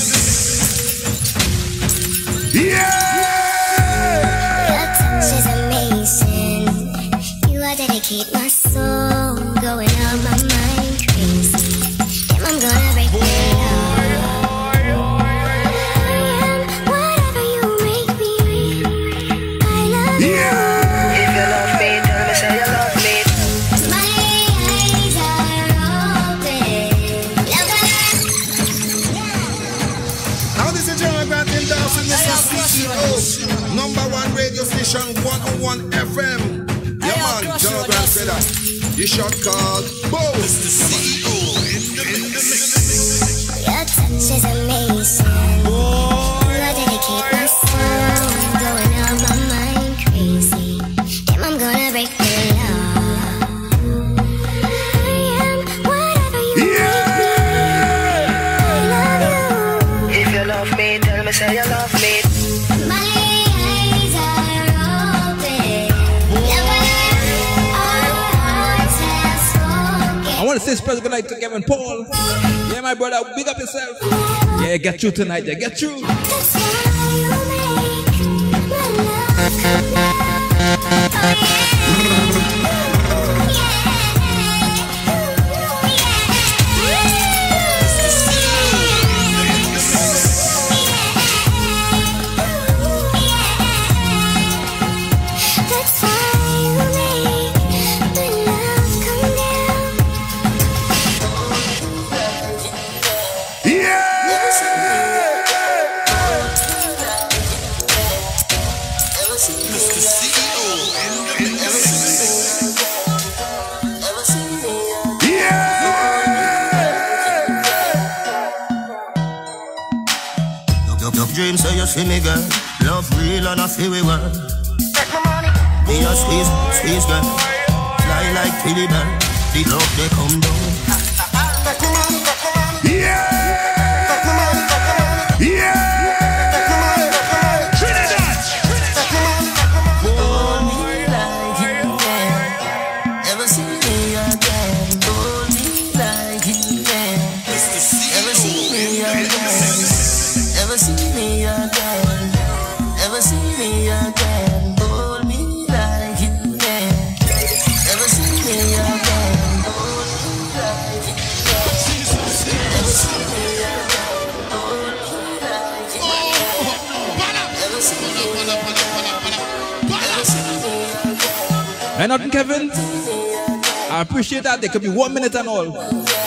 Your touch is amazing. You are dedicate my soul, going on my mind crazy. Damn, I'm gonna break me down. I am whatever you make me. I love you. If you love me, tell me say you love me. My eyes are open. Now this is John Grant in Dawson, Mr. CEO. #1 radio station, 101 FM. General Grant said that. The shot called boom. Mr. CEO in the mix. Your touch is amazing. I dedicate my song. Going out my mind crazy. Damn, I'm gonna break the law. I am whatever you make me. I love you. If you love me, tell me say you love me. My eyes are open. Our hearts have spoken. I want to say special good night to Kevin Paul. Yeah, my brother, big up yourself. Yeah, get through tonight. Yeah, get through. That's why you make my love come down. That's why you make my love come down. Mr. CEO in the mix. Your dreams say you see me, girl. Love real and I feel we well. Me a squeeze, girl. Fly like Tilly Bell. The love they come down. Trinidad. Hold me like you can. Ever see me again? Hold me like you can. Ever see me again? Ever see me again? Ever see me again? Hold me like you can. Ever see me again? Hold me like you can. Ever see me again? Hold me like you can. Ever see me again? Ever see me again? And nothing, Kevin. I appreciate that. There could be 1 minute and all.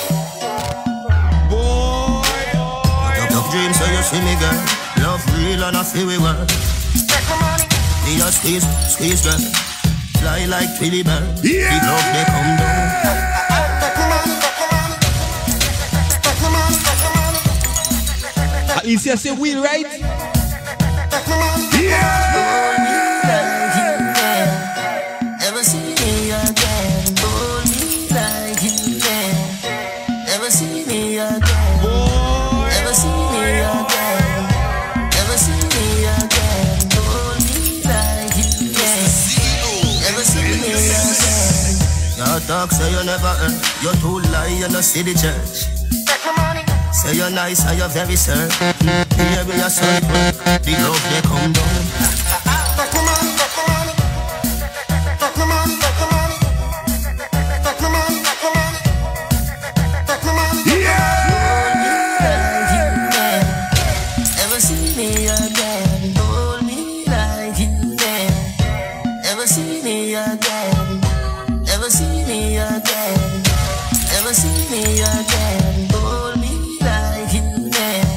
Your dreams say you see me, girl. Love real and I feel we well. Me a squeeze, girl. Fly like Tilly Bell. The love they come down. At least you say we right. Ever see me again? Hold me like you can. Ever see me again? Ever see me again? Ever see me again? Hold me like you can. Ever see me again? Your talk say you never earn. You too lie, you no see the church. Say you're nice and you're very certain. Here we are certain. The love they come down. Ever see me again? Hold me like you can. Ever see me again? Ever see me again? Ever see me again? Hold me like you can.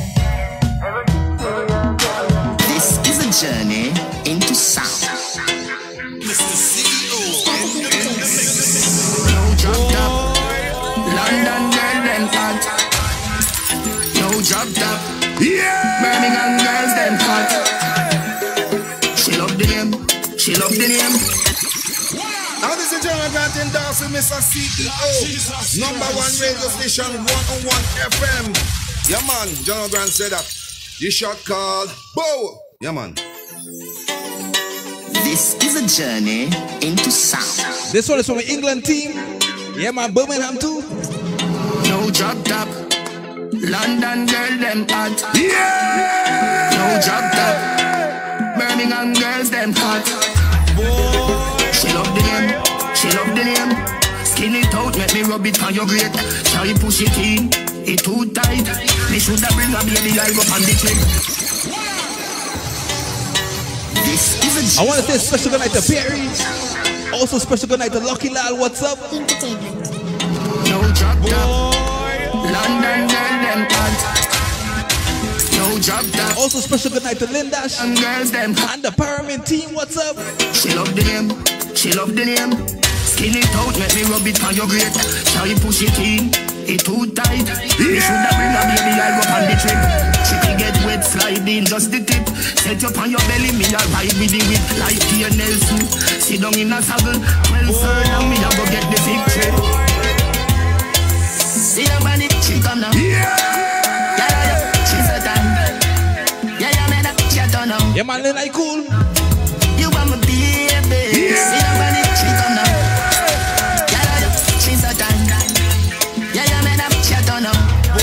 This is a journey into sound. Mr. CEO in the mix. No drop top, London girl them hot. No drop top, Birmingham girls them hot. She love the name, she love the name. Now this is General Grant in Dawson, Mr. CEO. Number 1 radio station, 101 FM. Yeah man, General Grant said that. The shot called Bow. Yeah man. This is a journey into sound. This one is from the England team. Yeah, man, Birmingham too. No drop top, London girl them hot. No drop top, Birmingham girls them hot. She love the name, she love the name. Skin it out, make me rub it on your grate. Try push it in, it too tight. Me shoulda bring a baby live up on the clip. This is a I want to say special good night to Perry. Also special good night to Lucky Lal. What's up? no drop top, London girl them hot. No drop top. Also special good night to Lindash and girls them hot. And the Pyramid team. What's up? She love the name, she love the name. Skin it out, make me rub it on your grate. Try push it in, it too tight. You shoulda bring a baby, I'll go on the trip. She can get wet, slide in just the tip. Set up on your belly, me I'll ride with the whip like P. Nelson. Sit down in a saddle, 12 furlong, me I'll go get the victory. See your body, she come now. Yeah, she's a time. Yeah, man, she a turn now. Yeah, man, like cool. You want my baby. See your body, she come now. Yeah, she's a time. Yeah, man, she a turn now.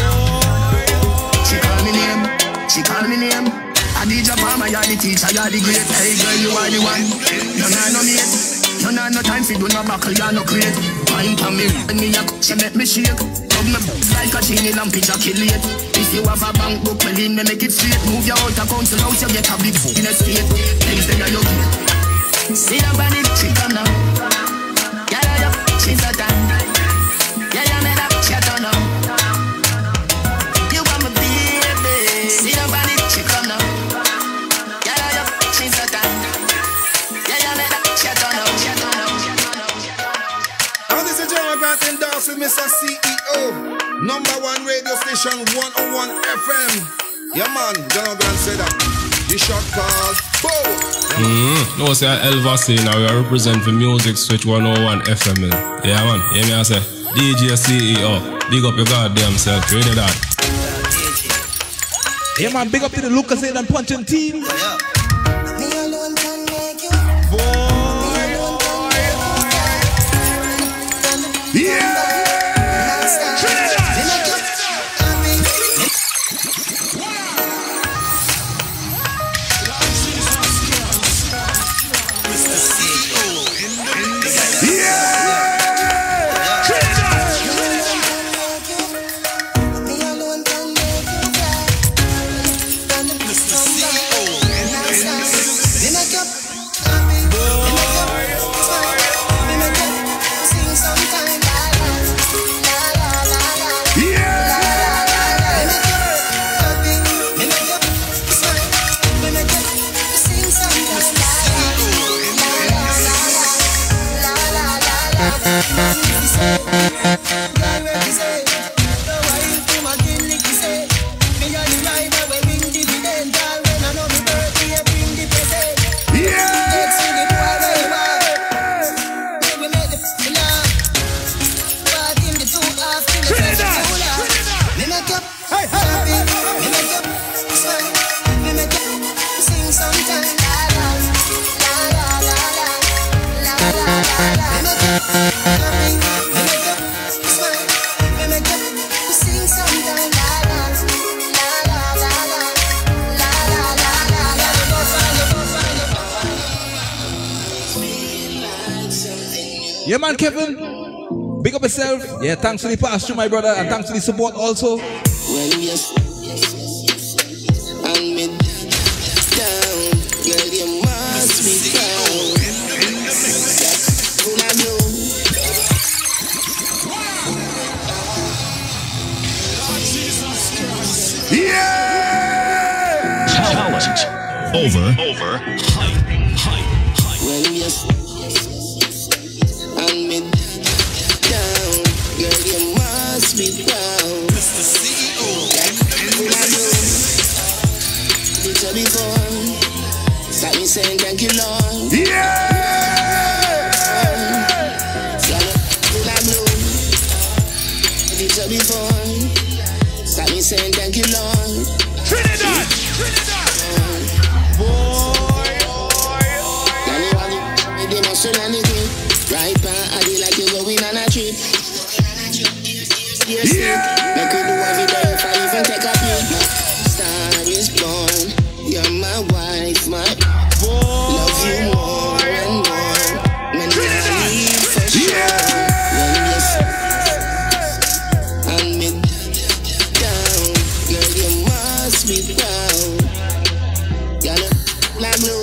She call me name. She call me name. I DJ Palmer, you're the teacher, you're the great. Hey girl, you are the one. You know no mate. You know no time for do no buckle, you're no crate. Pine for me, and me a cook, she make me shake. Hug me like a chin in and pitch a kill it. If you have a bank book, well in me make it straight. Move your out of council house, you get a big foot in a state. Things that you get. See the body, she come now. Yeah, she's a time. Yeah, man, she a turn now. You want my baby. See the body, she come now. Yeah, she's a time. Yeah, man, she a turn now. She a turn now. And this is General Grant endorsing Mr. CEO. #1 radio station 101 FM. Yeah man, General Grant said that. The shot called Bow. No, say Elva say now we represent for Music Switch 101 FM. Yeah man, hear me I say DJ CEO, big up your goddamn self, ready that. Yeah man, big up to the Lucas and Punching team. Yeah man, Kevin, big up yourself. Yeah, thanks for the pass through, my brother, and thanks for the support also. Well, yes, and me down, girl, you must be down. When I know. Yeah! Talent over hype. Well, yes. Be proud. Mr. CEO. Did you before? Start me saying thank you, Lord. Yeah. Did you before? Start me saying thank you, Lord. Trinidad. Right back, I did like you going on a trip. Make you do every day if I even take a peek. My star is born. You're my wife, my love you more and more. Mentally for sure. When you and me down, girl, you must be proud. Gotta like blue.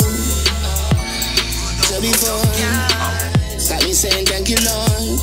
So before, start me saying thank you, Lord.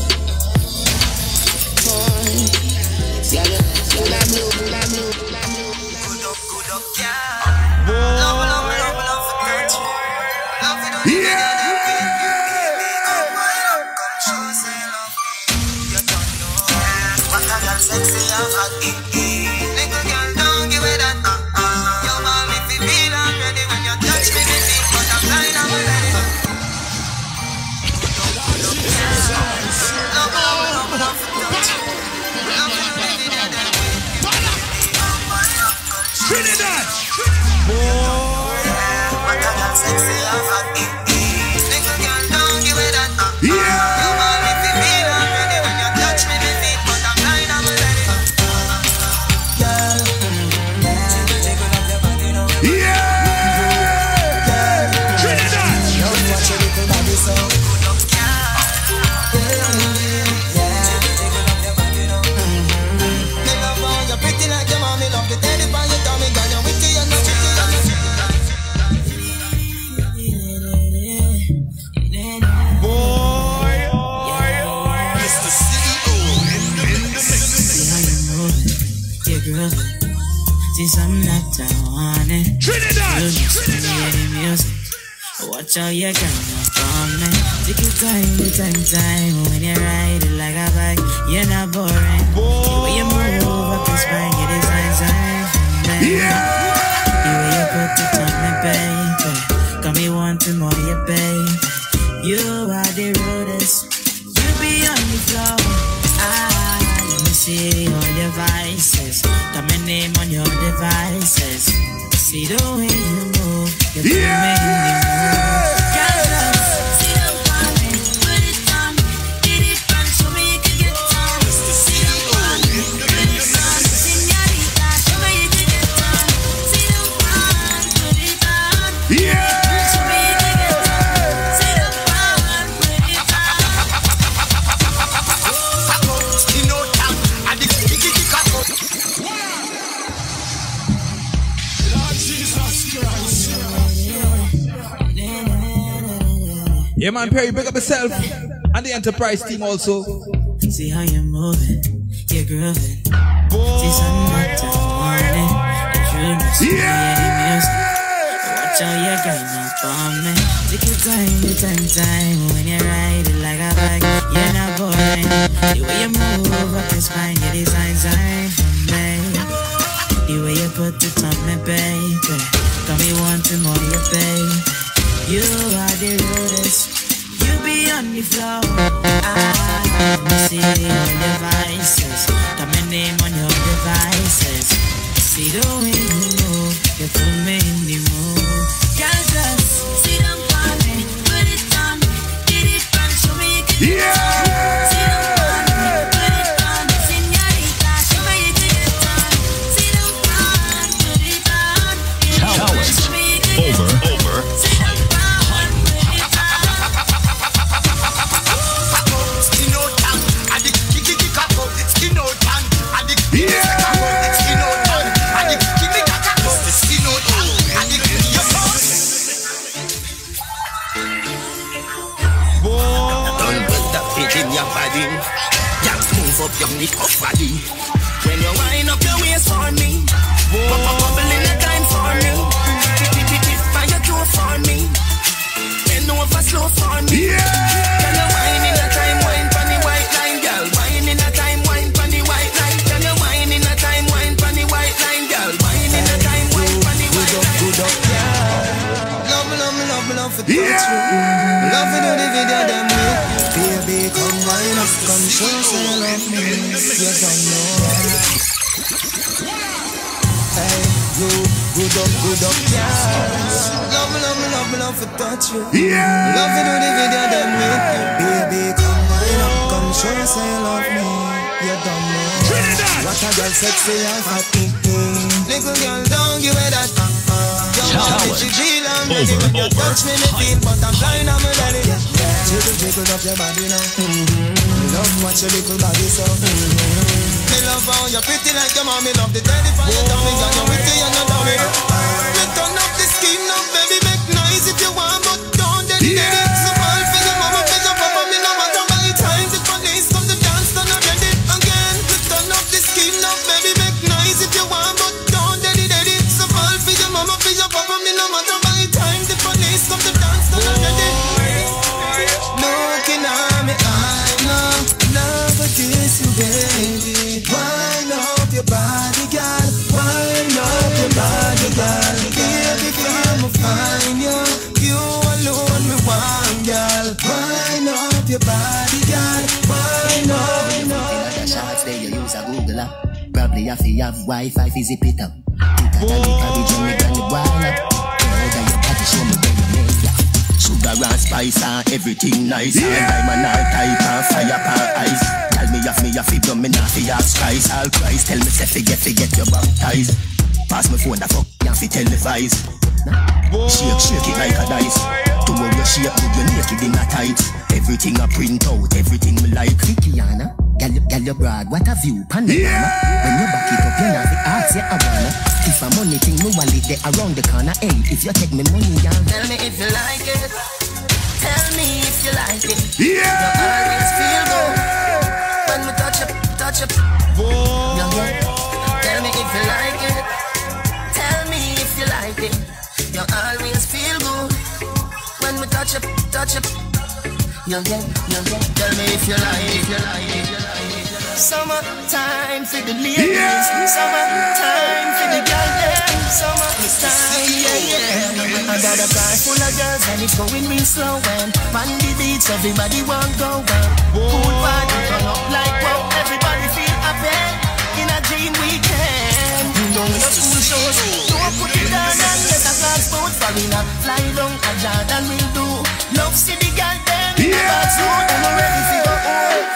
See some that I want it. Trinidad! Trinidad! Music. Watch how you kind of on me. Take your time when you ride it like a bike. You're not boring. The way you move up the spine, you design from me. The way you put it on me, baby. Got me wanting more, you baby. You are the rudest. You be on the floor. Let me see all your vices. Got my name on your devices. See the way you move. You put me in the mood. See the party, put it on. Get it on, show me you can get on. See the party, put it on. Señorita, show me you can get on. See the party, put it on. Show me you can get on. See the party, put it on. Skin out tap, and the kick up. Lord Jesus Christ. Yeah, man, Perry, big up yourself. And the Enterprise team also. See how you're moving, you're grooving. See some that I want it. The music. Watch how you grind up on me. Take your time when you ride it like a bike. You're not boring. The way you move up your spine, you design from me. The way you put it on me, baby. Got me wanting more, you baby. You are the rudest. You be on the floor. Let me see your devices. Got my name on your devices. See the way you move. You put me in the mood. Girl, just see them party. Put it on. Get it on. Show me you can get on. See them party. Put it on. Señorita, show me you can get on. See them party. Put it on. Hourz. Over. Skin out tap, and the kick up. Skin out tap, and the skin out tap, and the kick up. Skin out tap, and the kick up. Don't put that bitch in your body. Just move up your neck up body. When you wind up your waist for me, bubble in a time for me. Fire through for me. Bend over slow for me. Can you wine in a time, wine pon the white line, girl? Wine in a time, wine pon the white line. Can you wine in a time, wine pon the white line, girl? Wine in a time, wine pon the white line. Good up, love for touch you. Love for do the video them with you. Baby, come wine up, come show say you love me. You don't know. Hey, good up, yes. Love for touch you. Love for do the video them with you. Baby, come wine up, come show say you love me. You don't know. What a girl sexy and fat. Little girl, don't give me that. Over. Touch me, me feel, but I'm blind on my belly. Jiggle up your body now. Love watch your little body so. Me love how you're pretty like your mommy. Love the daddy for your tummy. Got you witty and you dummy. You turn up the skin now, baby, make noise if you want, but don't dedicate it. So all for your mama, for your papa, me no matter by time. The police come to dance, done already. Again, you turn up the skin now, baby, make noise if you want, but don't dedicate it. So all for your mama, for your papa, me no matter by time. The police come to dance, done already. Looking at me, I love this you, baby. Wind up your body, girl. Wind up your body, girl. Baby, come and find you. You alone, me want, girl. Wind up your body, girl. Wind up. The shots there you use a Google app. Probably if you have Wi-Fi, zip it up. Think I can be me granny wild up. That your body show me where you made ya. Sugar and spice and everything nice. And diamond all type and fire pan ice. Tell me if you blow me not for your spice. All Christ tell me say forget your baptized. Pass me phone the fuck and fi televise. Shake it like a dice. Tomorrow you shake good, you naked in a tights. Everything I print out, everything me like. Vickiana, girl you broad, what a view, panorama. When you back it up, you not fi ask you I wanna. If a money thing, me wallet there around the corner. Hey, if you take me money, y'all tell me if you like it. Tell me if you like it. You always feel good when we touch up. Tell me if you like it. touch it, touch it. Tell me if you like. Summertime for the ladies, summertime for the girls, summertime, yeah. I got a car full of girls and it's going real slow. And on the beach, everybody want go. Pool party turn up like wow, everybody feel happy. In a dream weekend, you know the school shows. Don't put it down and let a class boat for in a fly down a Jordan will do. Love see the girl then, that's you, I'm ready for go home.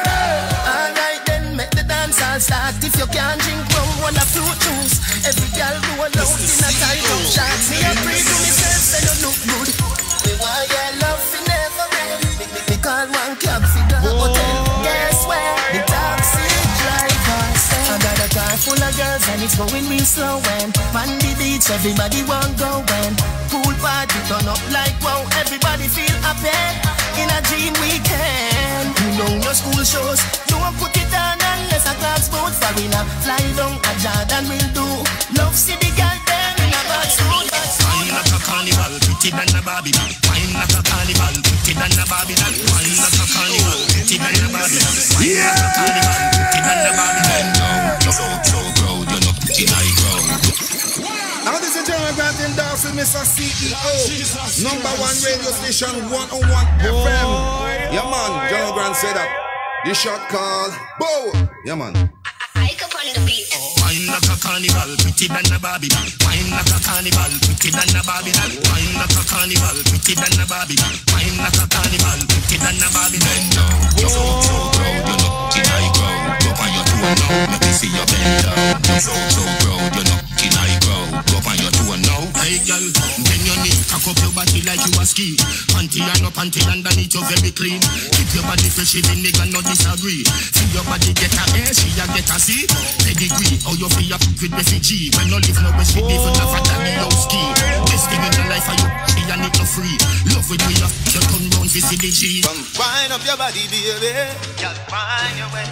I'll start if you can't drink rum, one of fruit juice. Every girl go alone in a tight up shot. Me a pray to myself, say you look good. Me want your love for never end. Me call one cab for the hotel. Guess where? The taxi driver said I got a car full of girls and it's going real slow. And on the beach, everybody want go. And pool party turn up like wow, everybody feel happy. In a dream weekend, you know no school shows. Don't put it on unless a class boat for in a fly down a Jordan will do. Love see the girl them in a bad suit. Wine like a carnival, pretty than a Barbie. Wine like a carnival, pretty than a Barbie. Wine like a carnival, pretty than a Barbie. Wine like a carnival, pretty than a Barbie. You're so proud, you're not pretty like proud. Now this is General Grant endorsing Mr. CEO, number one radio station 101 FM. Yeah man, General Grant said that. The shot call, bow. Yeah man. I come on the beat. Wine like a carnival, pretty than a Barbie. Wine like a carnival, pretty than a Barbie. Wine like a carnival, pretty than a Barbie. Wine like a carnival, pretty than a Barbie. Bend down, you're so proud, you're not deny crowd. Go on your tour now, let me see your bend down. You're so proud, you're not deny crowd. Go on your tour now. Hey girl, bend your knee, cock up your body like you a ski. Panty and no panty underneath you very clean. Keep your body fresh, even nigga no disagree. See your body get a A, she a get a C. Pedigree, how you feel with refugee. When no live no way, she live in a fat and low ski. Best thing in your life are you, she a need no free. Love with me, you come round for CDG. Wind up your body, baby. Just wind your way.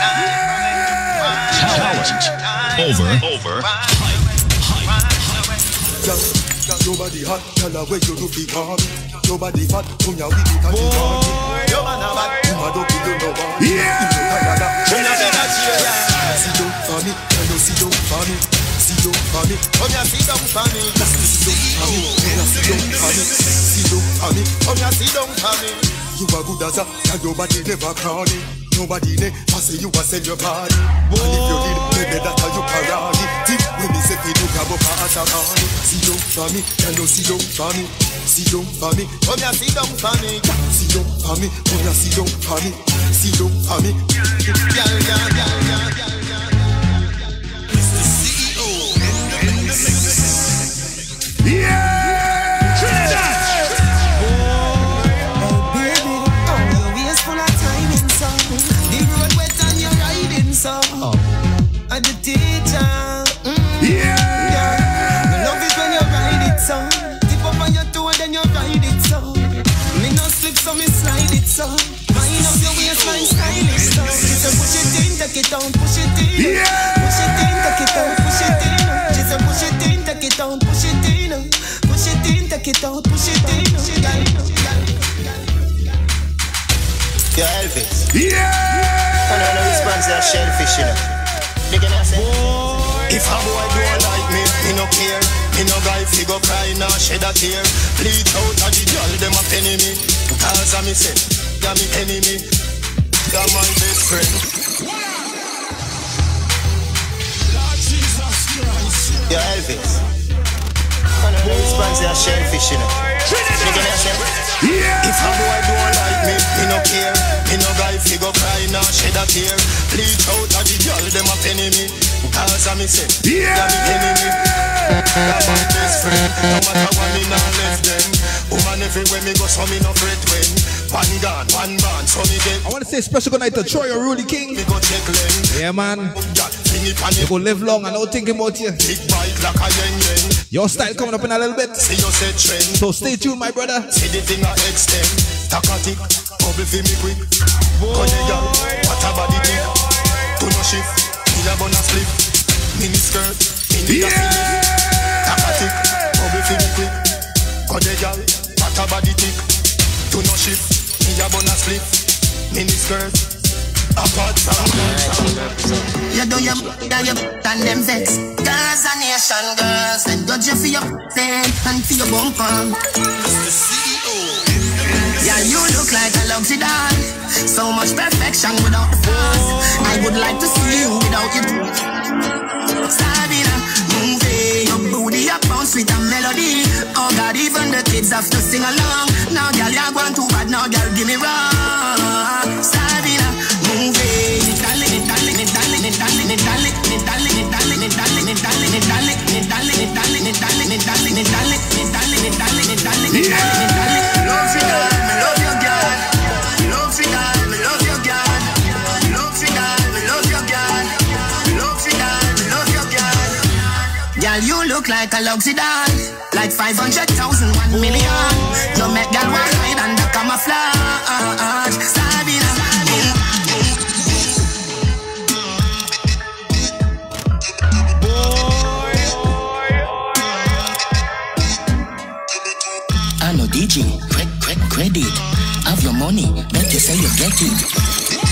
Over. Your body hot, tell her where you do be calm. Your body fat, come here with it and you calm. Your man a bad, you mad up, you don't know why. Sit down for me, can you sit down for me? Sit down for me, come here, sit down for me. Sit down for me, sit down for me. Come here, sit down for me. You are good as a, and your body never crowny. Nobody ne, I say you a sell your body. And if you need, maybe that's how you karate. Think when me say you do come up as a honey. Sit down for me, can you sit down for me? Sit down for me, come here, sit down for me. Sit down for me, come here, sit down for me. Sit down for me. Mr. CEO. Yeah! Trinidad! I'm the teacher. Yeah. You love it when you ride it so. Tip up on your toe then you ride it so. Me no slip so me slide it so. Wind up your waistline stylish so. She said push it in, take it down, push it in. Push it in, take it down, push it in. She said push it in, take it down, push it in. Push it in, take it down, push it in. Yo Elvis. I know the response to shellfish, you know. They gonna say, if a boy don't like me, he no care. He no guy fi go cry, nah shed a tear. Bleed out of the girl, them a penny me. Cause I me say, you're me enemy. You're my best friend. Lord Jesus Christ. Yo Elvis. I know the response to shellfish, you know. They gonna say, if a boy don't like me, he no care. He no guy fi go cry, nah shed a tear. Bleach out of the girl, them a penny me. Cause I me say, you're me enemy. You're my best friend. No matter what me nah left them. Woman everywhere me go, so me no fret when. One gun, one band, so me get. I want to say special good night to Troy Rudy King. Me go check them. Yeah man. You go live long and don't think about you. Big bike like a yen. Your style coming up in a little bit. See you say trend. So stay tuned my brother. See the thing I extend. Takatik, bubble for me quick. Cause you got what a body tick. Do no shift, in a bonus slip. Mini skirt, mini Takatik, bubble for me quick. Cause you got what a body tick. shift. Me a bun a split. Mini skirt. Apart from you do your and them vex. Girls and nation girls, and judge you for your thing and for your bumper. Yeah, you look like a luxury doll. So much perfection without the flaws. I would like to see you without your Sabina, move it. Your booty up bounce with a melody. Oh God, even the kids have to sing along. Now girl, you're going too bad. Now girl, give me wrong. Sabina, move it. Girl, you look like a luxury doll, like 500,000, 1 million. You make girl walk hide under camouflage. Sabina, I know DJ, credit. Have your money, better say you get it.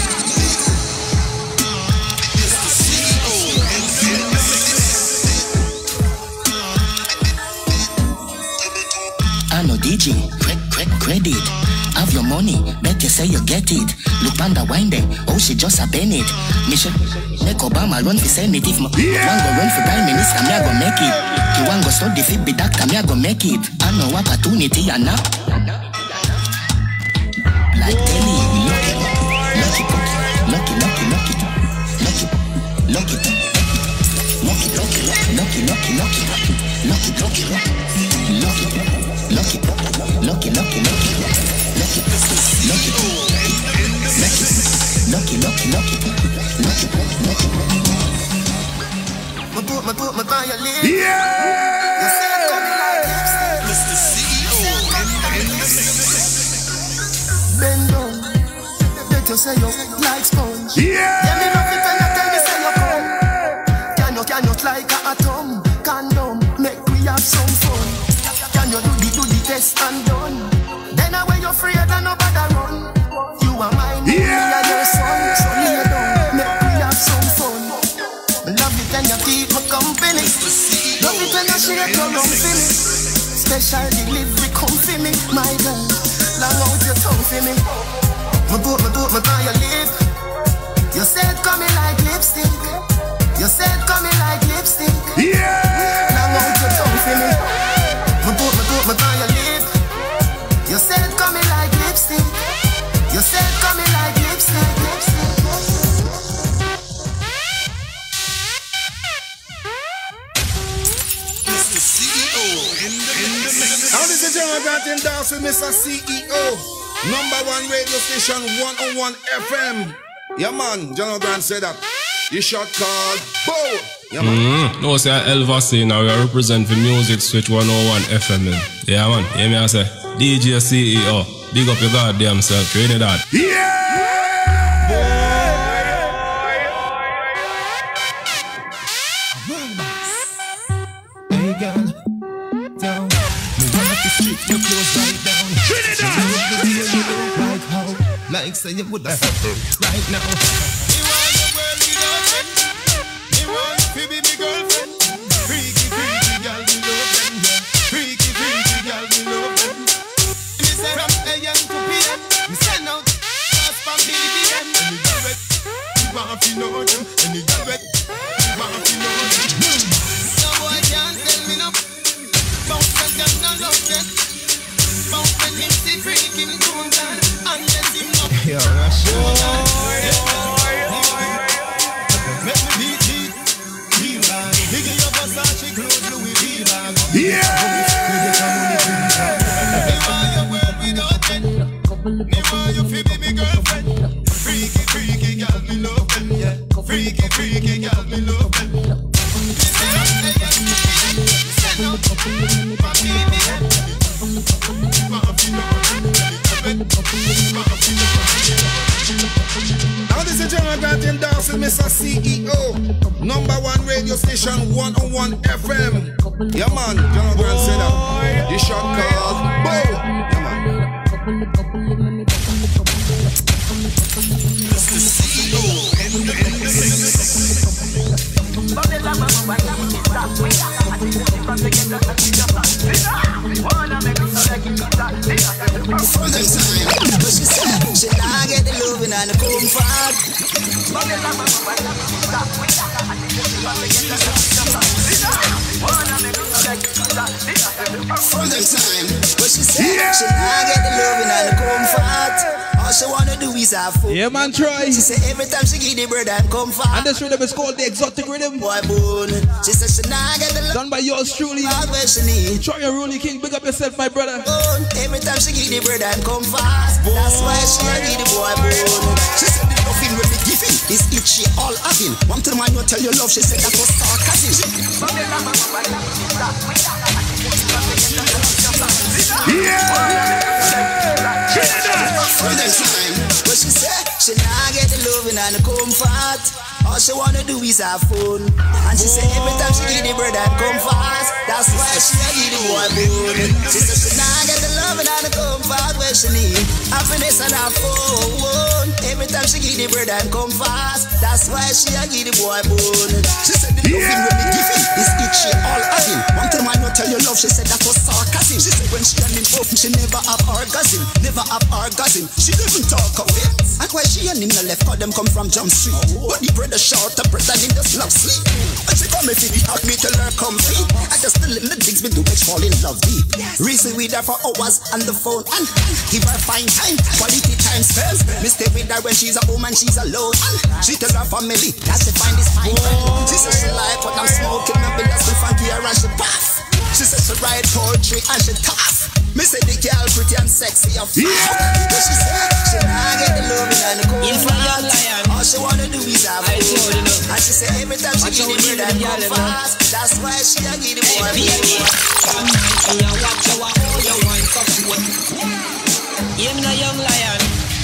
I know DJ, credit. Have your money, better say you get it. Look on the wine there, oh she just a Bennett. Mission, make Obama run for Senate. If one go run for Prime Minister, me I go make it. You want go study fit be doctor, me I go make it. I know opportunity and now. Like Telly, Mr. CEO. Bend down. Bet you say you like sponge. Yeah, me love it when you tell me say you come. Can you like a atom? Condom, make we have some fun. Can you do the test and done? Then away you're afraid and nobody run. You are mine, me and your son. So lay down, make we have some fun. Love it when you keep my company. Love it when you share your love for me. Special delivery come for me, my girl. Long out your tongue for me. Me put on your lip. You said coming like lipstick. You said coming like lipstick. Yeah. Long out your tongue for me. Me put on your lip. You said coming like lipstick. You said coming like lipstick. Mr. CEO in the mix. Now this is General Grant in dance with Mr. CEO. #1 radio station 101 FM. Yeah man, General Grant said that. You shot called Bow. Yeah man. No say Elva say now we represent the music switch 101 FM. Yeah man, hear me I say DJ CEO. Big up your goddamn self, Trinidad. Yeah! Hey girl, down. Me wanna to strip your clothes right down. Trinidad! Like how? Like say you would have right now. Me want the world without end. Me want to be my girlfriend. Freaky girl, me love them. Freaky girl, me love them. Me say from AM to PM. Me send out fast from BBM. And you do it, you want to know them. And you do it, you want to know them. No boy can't tell me no. Bounce when them no love them. Bounce when him see freaky me doing that. Unless him no. Yo, that's make me beat. Biggie your Versace clothes, Louis V bag. Yeah. Me want your world without end. Me want you fi be me girlfriend. Freaky girl, me love them. Yeah. Freaky girl, me love them. Me say I'm saying, send out my BBM. Now this is General Grant in dance with Mr. CEO. #1 radio station 101 FM. Yeah man, General Grant said that. The shot called Bow. Yeah man. From the time, but she said she not get the loving and the comfort. From the time, but she said she not get the loving and the comfort. All she wanna do is have fun. Yeah, man, try. She say every time she give the bird and comfort. And this rhythm is called the exotic rhythm. Boy, bone. She said she not get the love. Done by yours truly. Where she need. Try your Ruly King. Big up yourself, my brother. Bone. Every time she give the bird and comfort. That's why she give the boy bone. She said the loving when we give him is it she all having. One to the man you tell you love. She said that was sarcasm. From the time, but she said she not get the loving and the comfort. All she wanna do is have fun. And she said every time she give the bird and comfort. That's why she give the boy bone. She said she not get the loving and the comfort where she need happiness and have fun. Every time she give the bird and comfort. That's why she give the boy bone. She said the loving when we give him is it she all having. One time I not tell you love. She said that was sarcasm. She said when she and him open she never have orgasm. Never have orgasm. She didn't talk of it. And why she and him no left, cause them come from Jump Street. But the brother short up, brother him just love sleep. When she come if he help me tell her comfy. I just the little things me do make fall in love deep. Reason with her for hours on the phone and give her fine time, quality time spells. Me stay with her when she's at home and she's alone. She tell her family that she find this fine friend. She says she like what I'm smoking, me be less from here and she pass. She says she write poetry and she tough. Me say the girl pretty and sexy and fat. But she said she not get the loving and the comfort. All she wanna do is have fun. And she say every time she give the bird and come fast. That's why she a give the boy Come night, you watch your all your wine for food. Him the young lion.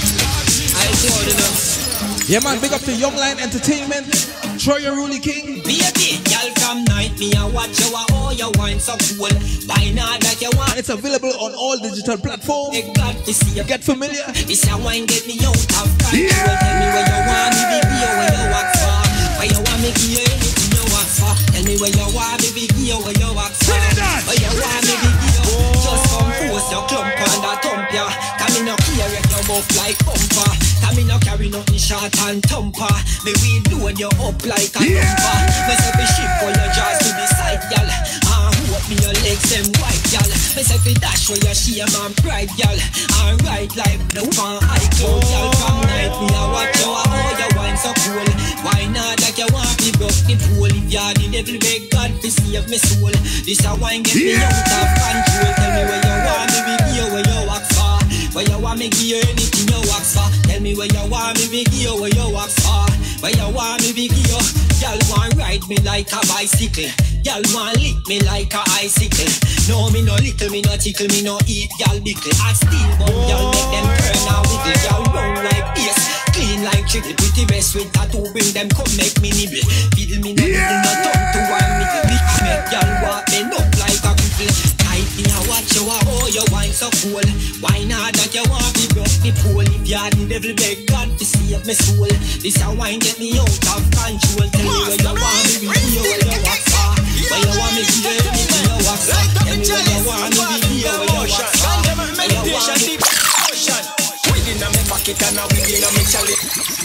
I told you no. Yeah, man, big up to Young Lion Entertainment. Troy your Ruly King. Baby, y'all come night, me and watch your all your wine so cool. Why not like you want? And it's available on all digital platforms. Get familiar. This your wine get me out of control. Tell me where you want me, baby, where you walk for. Where you want me, give you anything you walk for. Tell me where you want me, baby, where you walk for. Where you want me, baby, just come force your clump and a thump ya. Come in up here if you move like bumper. Come in up carry nothing short and thumper. Me we load you up like a thumper. Me say fi ship for your jaws to the side, y'all. Hope me your legs them white, y'all. Me say fi dash for your shame and pride, y'all. Alright like no fan high cloud, y'all. From night me a watch you how your wine so cool. Why not like you want me broke the pool? If you're the devil beg God fi save me soul. This a wine get me out of control. Tell me where you want me be here, where you walk for. Where you want me give you anything you ask for. Tell me where you want me be here, where you walk for. Where you want me be here. Y'all want ride me like a bicycle. Y'all want lick me like a icicle. No me no little, me no tickle, me no eat y'all bickle. I steal but y'all make them turn and wiggle. Y'all run like this, clean like chicken. Pretty best with tattoo, bring them come make me nibble. Fiddle me no middle, no tongue to one middle. Make y'all walk me up like a cripple. Night me a watch you how your wine so cool. Why not that you want me broke the pool? If you're the devil beg God to save me soul. This a wine get me out of control. Tell me where you want me be here, where you walk for. Where you want me to do anything you walk for. Tell me where you want me be here, where you walk for. Meditation deep ocean. Within a me pocket and a within a me chalice.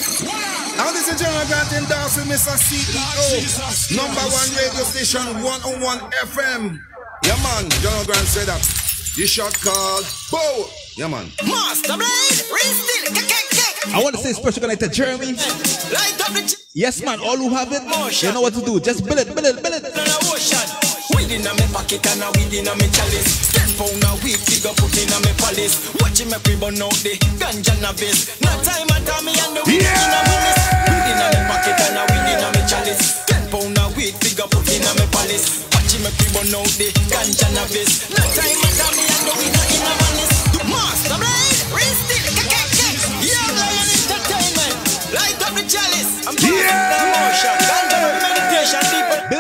Now this is General Grant in dance with Mr. CEO. Number one radio station 101 FM. Yeah man, General Grant said that. This shot called Bow. Yeah man. Master Blade, real still. I want to say special connect to Jeremy. Yes man, all who have it, you know what to do. Just build it. Within a me pocket and a within a me chalice. 10 pound a week, figure put in a me palace. Watching me pre-burn out the ganja navis. No time at me and the weed in a me list. Within a me pocket and a within a me chalice. 10 pound a week, figure put in a me palace. Watching me pre-burn out the ganja navis. No time at me and the weed in a me list. Master Blade, real still, Young Lion Entertainment. Light up the chalice. I'm part of the motion. Ganja meditation deeper. Built in like the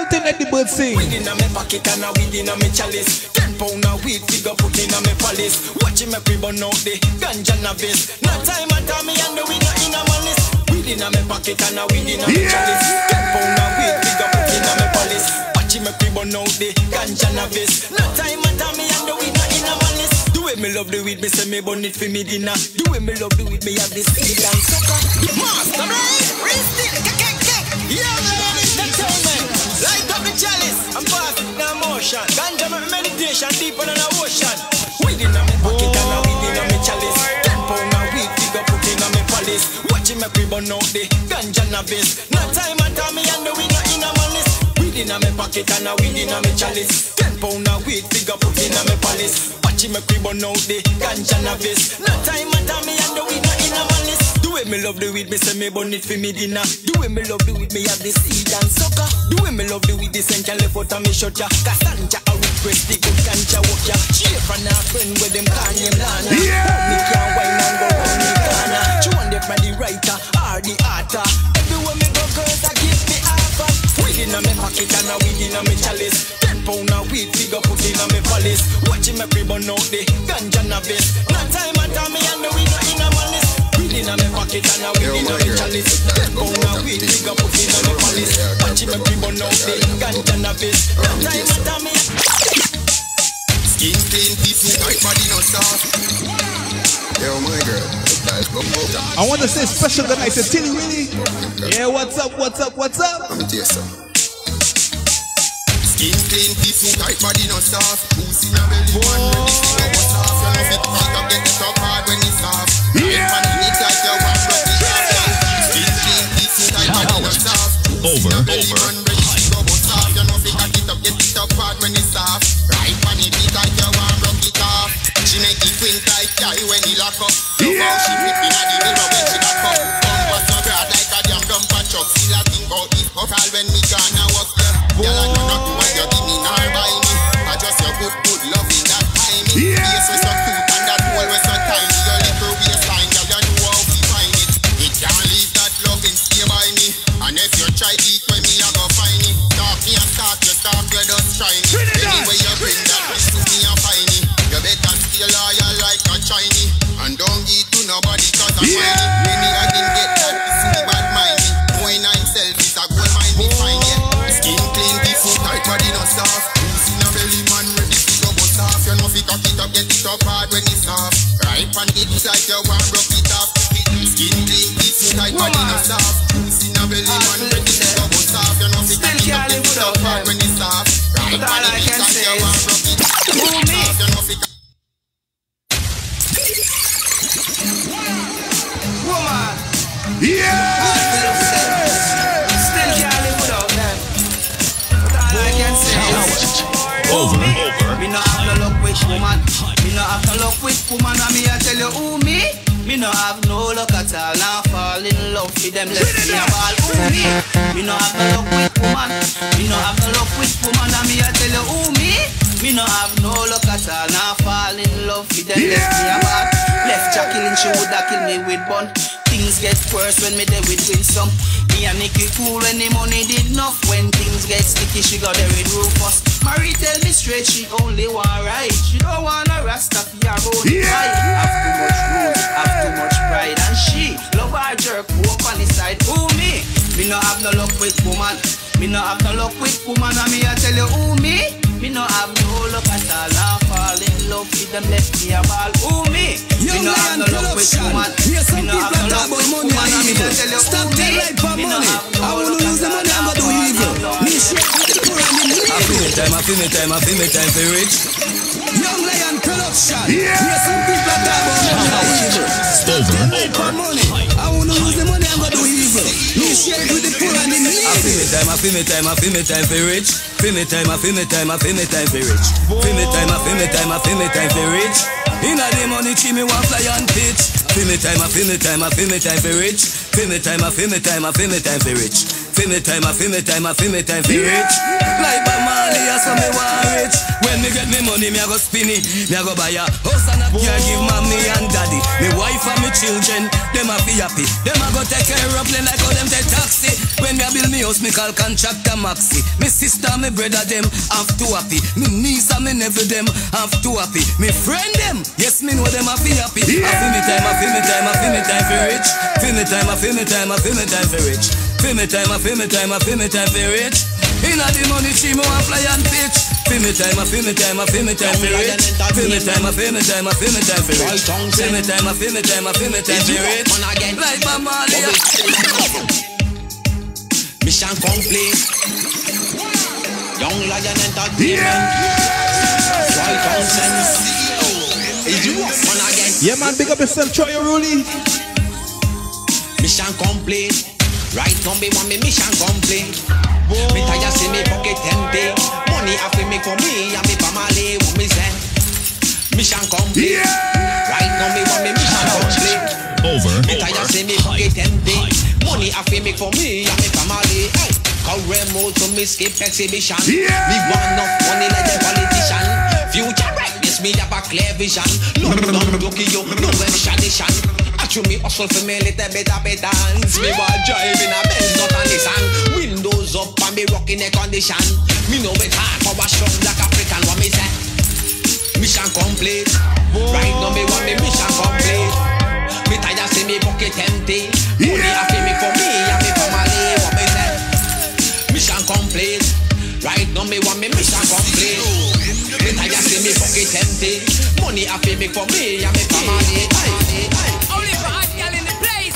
bird sing. Weed in my pocket and a weed in my chalice. 10 pound of weed figure put in my palace. Watch him every burn out the ganja navis. No time at me and the weed in my list. Weed in my pocket and a weed in my chalice. 10 pound of weed figure put in my palace. Watch him every burn out the ganja navis. No time at me and the weed in my list. Do it me love the weed, me say me burn it for me dinner. Do it me love the weed, me have this seed and sucker. Master, right? Real still, yeah, man, entertainment. Light up the chalice, I'm passing in motion. Ganja my meditation deeper than the ocean. Weed in my pocket and a weed in my chalice. 10 pound of weed figure put in my palace. Watching me burn out the ganja navis. No time at me and the weed in my list. Weed in my pocket and a weed in my chalice. 10 pound of weed figure put in my palace. Watching me burn out the ganja navis. No time at me and the weed in my list. Do it me love the weed, me say me burn it for me dinner. Do it me love the weed, me have the seed and sucker. Do it me love the weed, the scent can left out of me shut ya. Cassandra a request the good ganja walk ya. Cheer from her friend with them call him Lana. Me can't wine and go round the corner. She want them by the writer or the author. Everywhere me go girls I give me offer. Weed in my pocket and a weed in my chalice. 10 pound of weed figure put in my palace. Watching me burn out the ganja navis. No time at me and the weed in my list. In a me pocket and a weed in a me chalice. 10 pound of weed figure put in a me palace. Watching me burn out the ganja navis. No time at me. Skin clean, peaceful, tight body no soft. Yo, my girl. I want to say special good night to Tilly Willy. Yeah, what's up, what's up, what's up? Let me tell you something. Skin clean, peaceful, tight body no soft. Pussy in a belly, man, when this thing go soft. You know fit tight up, get it up hard when it's soft. Yeah. Like you want to be skin clean, peaceful, tight body no soft. Over. You know fit cock it up, get it up hard when it's soft. Right on it, like you want to rock it off. She make it twin tight, guy when he lock up. Love how she whip in the mirror when she lock up. Bumper so broad like a damn dumper truck. Still a think about it, but all when me gonna walk there. Girl, I know not what you give me nor buy me. I just your good love in that timing. Yes, we so cute and that hole we so tiny. Your little waistline, girl, you know how we find it. It can't leave that loving stay by me. And if you try it when me, I go find it. Talk me and start, you start, you just try me. Anyway you bring that bitch to me and find it. You better stay loyal like a Chinese. And don't give to nobody cause I'm whiny. Many I didn't get that bitch me bad mind me. Knowing I'm selfish, I gold mind me fine, yeah. Skin clean, peaceful, tight body no soft. Pussy in a belly man, ready to go bust off. You know fi cock it up, get it up hard when it's soft. Right on it like you want rock it off. Skin clean, peaceful, tight body no soft. Pussy in a belly man, ready to go bust off. You know fi cock it up, get it up hard when it's soft. Right on it like you want rock it off. You know fi woman. Yeah! Still can't live without them. But all I can say is Over. Me no have no luck with woman. Me no have no luck with woman. And me I tell you who me. Me no have no luck at all. Now fall in love with them. Let's see a ball. Who me? Me no have no luck with woman. Me no have no luck with woman. And me I tell you who me. Me no have no luck at all. Now fall in love with them. Let's see a ball. Left Jack killing, she woulda kill me with bun. Things get worse when me there with some. Me and Nicky cool when the money did enough. When things get sticky, she got there with Rufus. Marie tell me straight, she only want right. She don't want a Rasta for her own pride. Have too much rules, have too much pride. And she love her jerk, walk on the side. Who me? Me no have no luck with woman. Me no have no luck with woman. And me I tell you who me? Me no have no luck at all. I fall in love with them, left me a ball. Who me? Me no have no luck with woman. Me no have no luck with woman. And me tell you who me? Me no have no luck at all. I go do evil. Me shake with the poor and the needy. I feel me time for rich. Young Lion corruption. Yeah, some people talk about evil. For money. I wanna lose the money and go do evil. Me shake with the poor and the needy. I feel me time for rich. Feel me time for rich. Feel me time for rich. Inna the money tree me want fly and pitch. Feel me time for rich. Feel me time for rich. Feel me time for rich. Like Bob Marley, I saw me want rich. When me get me money, me I go spin it. Me I go buy a house and a car, give mommy and daddy. Me wife and me children, them a be happy. Them a go take care of them like how them take taxi. When me a build me house me call contractor Maxi. Me sister, me brother them have to happy. Me niece and me nephew them have to happy. Me friend them, yes me know them have to happy. I feel me time, I feel me time, I feel me time for rich. Feel me time, I feel me time, I feel me time for rich. Feel me time, I feel me time, I feel me time for rich. Inna the money tree, me want fly and pitch. Feel me time, I feel me time, I feel me time for rich. Feel me time, I feel me time, I feel me time for rich. Feel me time, I feel me time, I feel me time for rich. Like my money. Mission complete. Young Lion Entertainment. Right on sense. Is you up on again? Yeah, man, big up yourself, Troy Ruli. Mission complete. Right on me, want me mission complete. Me tired see me pocket empty. Money I feel me for me and me family. What me say? Mission complete. Right on me, want me mission complete. Me tired see me pocket empty. Money I feel me for me and me family. Hey, call remote to me skip exhibition. Me want enough money like the politician. Future right, yes me have a clear vision. London lucky you, no extradition. Actually me hustle for me little bit of dance. Me want drive in a Benz, not a Nissan. Windows up and me rocking the condition. Me know it hard for a strong black African. What me say? Mission complete. Right now me want me mission complete. Me tired see me pocket empty. Money I feel me for me and me family. What me say? Mission complete. Right now me want me mission complete. Me tired see me pocket empty. Money I feel me for me and me family. Only for hot girl in the place.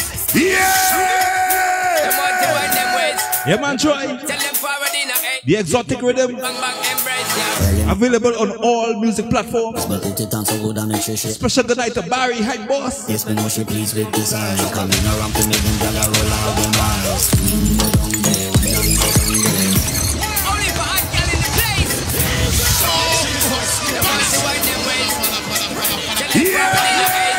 Them want to wind them ways. Yeah, man, Troy. Tell them forward in a eight. The exotic rhythm. Bang bang embrace, yeah. Available on all music platforms. But put it on so good and make sure she. Special good night to Barry, Hype Boss. Yes, me know she pleased with this eye. Coming around to me, them gyal a roll out the miles. Go down there, go down there. Only for hot girl in the place. Them want to wind them ways. Tell them forward in a eight.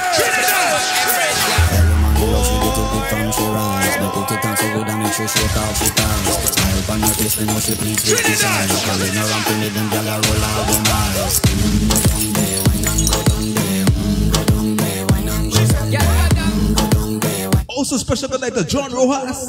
From she rise, but put it on so good and make sure she out she ties. Smile upon her face, me know she pleased with this eye. Coming around to me, them gyal a roll out the miles. Go down there, wine and go down there. Go down there, wine and go down there. Go down there. Also special good night to John Rojas.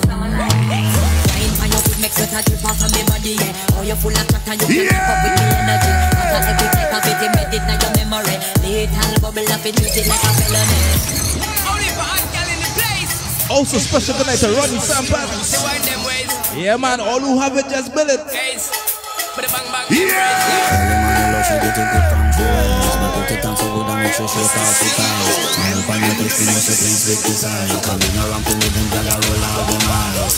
Make sure that you pass on me body, yeah. Oh, you're full of chat and you can keep up with me energy. After every type of it, embedded in your memory. Little bubble up in it like a felony. Only for hot girl in the place. Also special good night to Ronnie Sampan. Yeah, man, all who have it just bill it. But bang bang. She get it good from she rise, but put it on so good and make sure she out she ties. Smile upon her face, me know she pleased with this eye. Coming around to me, them gyal a roll out the miles.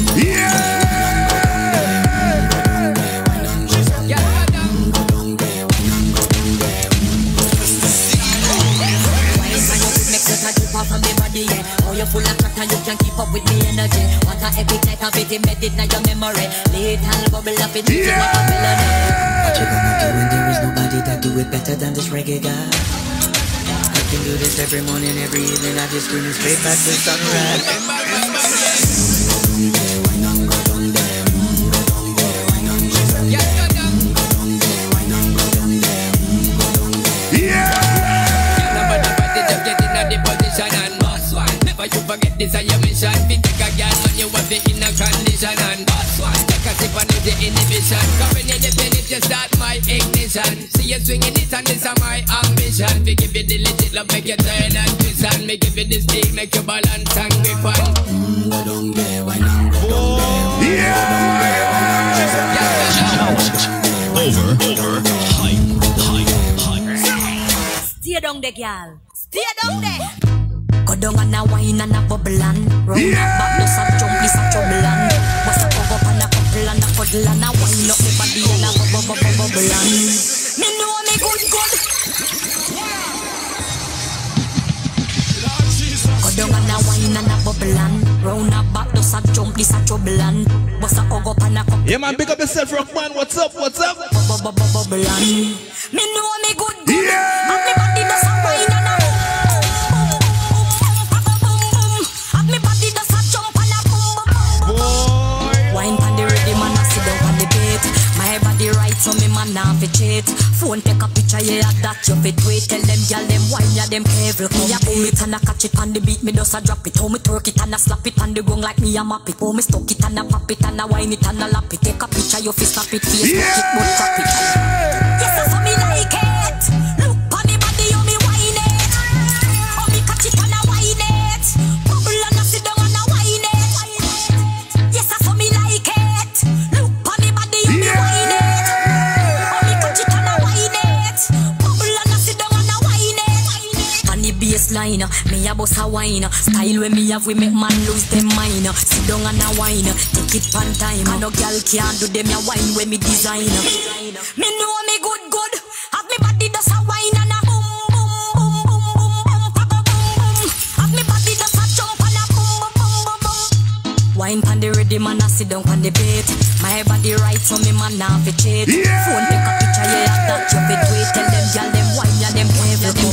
From the body, yeah. Oh, you're full of chat and you can keep up with me energy. What a epic night of it embedded in your memory. Little bubble up in it like a felony. What you gonna do when there is nobody that do it better than this reggae guy? I can do this every morning, every evening. I just scream straight back to sunrise. But you forget this is your mission. Be take a girl man, you have the inner condition. And boss one, take a sip and lose the inhibition. Coming in the minute, you start my ignition. See you swinging it and this is my ambition. We give you the legit love, make you turn and twist. And me give you the stick, make you balance and grip on. Go down there, why not go down there? Go down there, why not go down there? Over, hype. Stay down there, girl. Stay down there. Go down and a wine and a bubble and round a back, just a jump, this a trouble and bust a cock up and a couple and a cuddle and a wine up me body and a bubble and me know me good. Go down and a wine and a bubble and round a back, just a jump, this a trouble and bust a cock up and a couple. Yeah, man, big up yourself, Rockman. What's up? Bubble and me know me good. And me body just a wine and a wine pan the ready man, I sit down on the bed. My body right so me man now fi cheat. Phone take a picture, yeah, that you fit wait. Tell them, girl, them wine, yeah, them careful. Me a pull it and I catch it on the beat, me just a drop it. How me twerk it and I slap it on the gong like me a map it. How me stuck it and I pop it and I wine it and I lap it. Take a picture, you fit snap it, Facebook it, but drop it. Yes, that's how me like it. Look on the body, you me wine it. How me catch it and I wine it. Bubble and I sit down and I wine it. Yes, that's how me like it. Look on the body, you me wine it. How me catch it and I wine it. Bubble and I sit down and I wine it. On the baseline, me a boss a wine. Style when me have, we make man lose them mind. Sit down and a wine, take it pan time. And no girl can't do them a wine when me design. Me know me good. Have me body does a wine and a boom boom boom boom boom boom boom boom. Have me body does a jump and a boom boom boom boom boom. Wine pan the ready man, I sit down on the bed. My body right so me man now fi cheat. Phone take a picture, yeah, that you fit wait. Tell them girl them wine, yeah, them everything.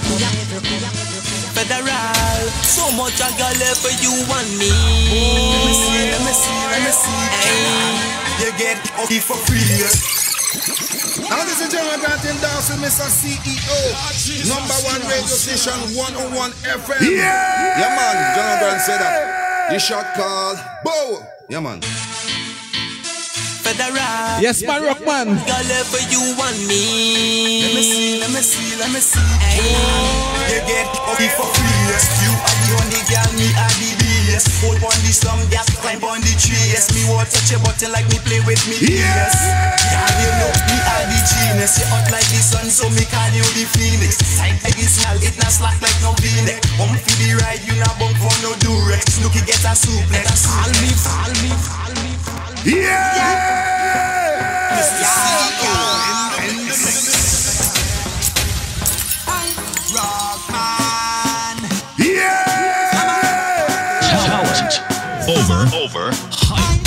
Federal, so much I got left for you and me. Let me see. Hey, You get okay for free. Now this is General Granting Dawson, Mr. CEO. #1 radio station, 101 FM. Yeah, man, General Grant said that. The shot called Bow. Yeah, man. Federal. Yes, man, Rockman. Got left for you and me. Let me see. Hey, you get okay for free. You are the only girl, me are the BS. Hold on the slum, gas, climb on the trees. Me want touch your button like me play with me. Yes. Yeah, you know me are the genius. You hot like the sun, so me call you the phoenix. Tight like this smell, it not slack like no V-neck. Bump for the ride, you not bump for no durex. Snooki get a suplex. Fall me. Mr. CEO in the mix. Rockman. Talent. Over. Hype.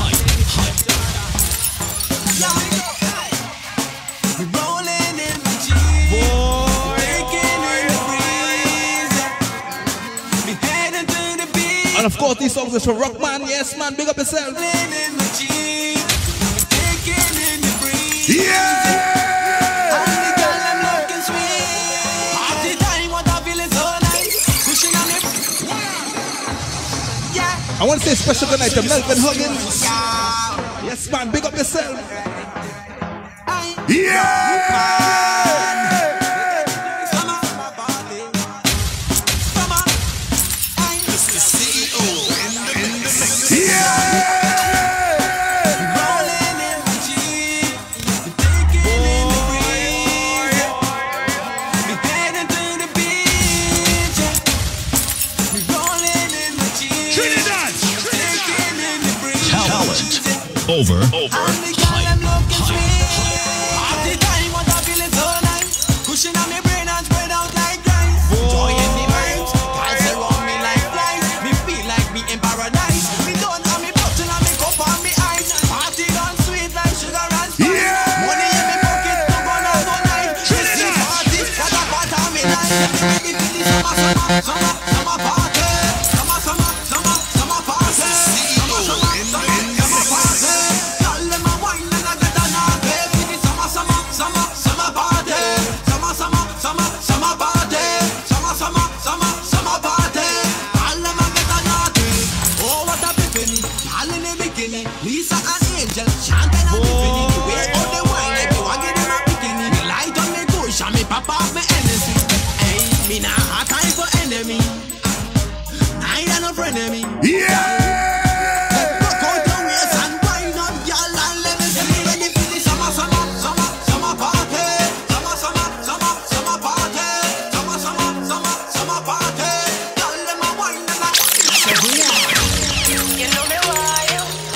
We rolling in the Jeep. Taking in the breeze. We heading to the beach. And of course, these songs is from Rockman. Yes, man, big up yourself. Rolling in the Jeep. Taking in the breeze. Only girl I'm looking sweet. Party time, what I'm feeling so nice. Pushing on it. Yeah. I want to say special good night to Melvin Huggins. Yes, man, big up yourself. Mr. CEO in the mix. Rolling in the Jeep. Taking in the breeze. We heading to the beach. We rolling in the Jeep. Trinidad. Taking in the breeze. Talent. Over. Only girl I'm looking sweet. Party time, what I'm feeling so nice. Cushion on me brain and spread out like rice. Joy in me mind, pulse around me like flies. Me feel like me in paradise. Me done on me bottle and me cup on me eyes. Party done sweet like sugar and spice. Money in me pocket, no gun and no knife. This is party, what a part of me life. Me feel the summer party. Summer party. Summer party. Y'all let my wine and I get a knock. Baby, the summer party. Summer party. Summer party. Y'all let my get a knock. Oh, what a epiphany. Y'all in the bikini. Lisa and Angel, Chantal and Tiffany. The way all the wine, like you want get in a bikini. The light on me push and me pop off me energy. Hey, me nah have time for enemy. Neither no frenemy. Rock out your waist and wine up, y'all, and let me see you ready for the summer party. Summer party. Summer party. Y'all let my wine and I. You know me why?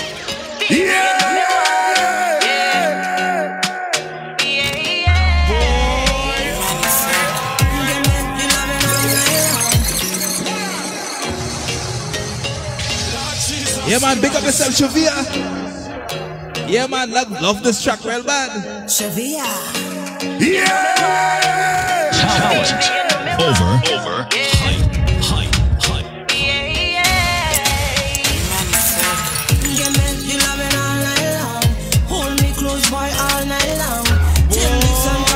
Yeah, man, big up yourself, Shavia. Yeah, man, love this track real bad. Shavia. Talent. Over. Hype. Give me the loving all night long. Hold me close, boy, all night long. Tell me some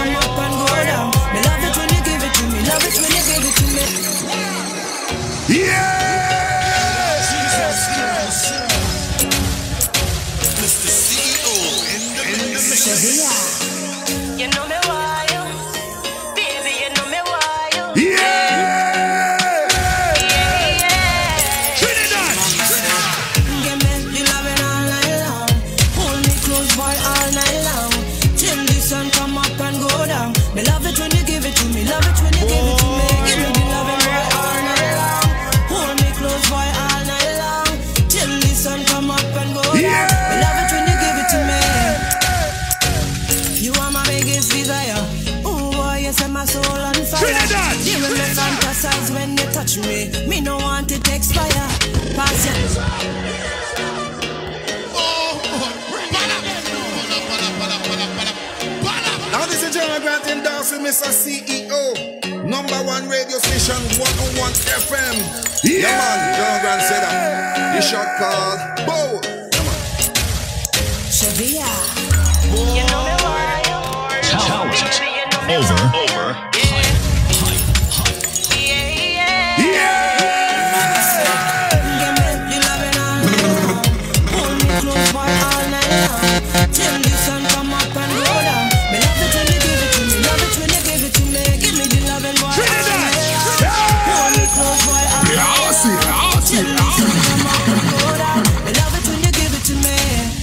Mr. CEO in the mix. You know me why, baby, you know me why, Trinidad. Give me the loving all night long, hold me close, boy, all night long, till the sun come up and go down. Me love it when you give it to me, love it when you give it to me. Give me the loving, boy, all night long, hold me close, boy, all night long, till the sun come up and go down. Me love it when you give it to me. You are my biggest desire. Oh boy, you set my soul on fire. Trinidad. You will me fantasize when you touch me. Me no want it to expire. Pass it. Now this is General Grant endorsing Mr. CEO. #1 radio station 101 FM. Yeah man, General Grant said that. The shot called Bow. Yeah man. Sevilla. You know me why. Over. Till the sun come up and go down. Me love it when you give it to me. Love it when you give it to me. Give me the loving boy. Hold me close, boy. Till the sun come up and go down. Me love it when you give it to me.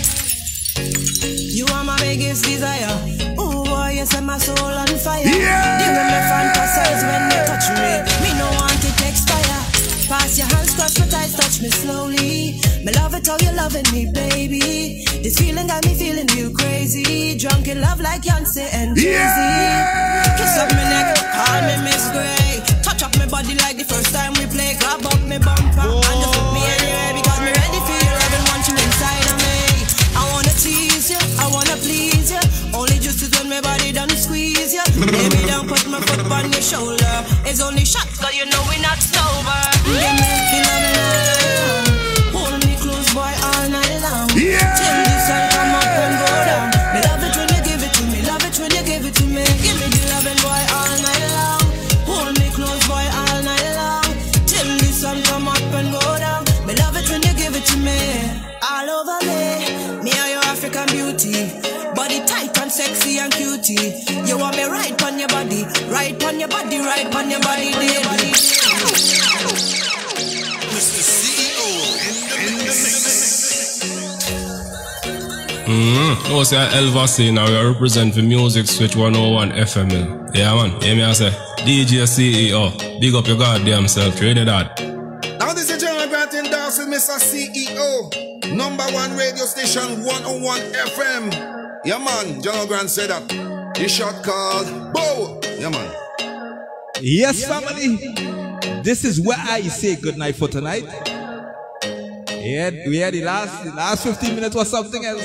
You are my biggest desire. Oh boy, you set my soul on fire. You make me fantasize when you touch me. Me no want it to expire. Pass your hands, cross my thighs, touch me slowly. Me love it how you loving me, baby. This feeling got me feeling you crazy. Drunk in love like Beyonce and Jay-Z. Kiss up my neck, call me Miss Grey. Touch up my body like the first time we play. Grab up my bumper and just put me anywhere, because me ready for your love and want you inside of me. I wanna tease you, I wanna please you. Only just is when my body done squeeze you. Lay me down, put my foot on your shoulder. It's only shots, cause you know we're not sober. Give me the loving, hold me close, boy, all night long. Till the sun come up and go down. Me love it when you give it to me, love it when you give it to me. Give me the loving, boy, all night long. Hold me close, boy, all night long. Till the sun come up and go down. Me love it when you give it to me. All over me are your African beauty. Body tight and sexy and cutie. You want me right on your body, right on your body, right on your body, dear body. Mr. CEO in the mix. No, say Elvasi now, we represent for Music Switch 101 FM. Yeah man, hear me I say, DJ CEO, big up your goddamn self, Trinidad. Now this is General Grant endorsing Mr. CEO. #1 radio station 101 FM. Yeah man, General Grant said that. The shot called Bow. Yeah man. Yes, family. This is where I say goodnight for tonight. Yeah, we had the last 15 minutes was something else.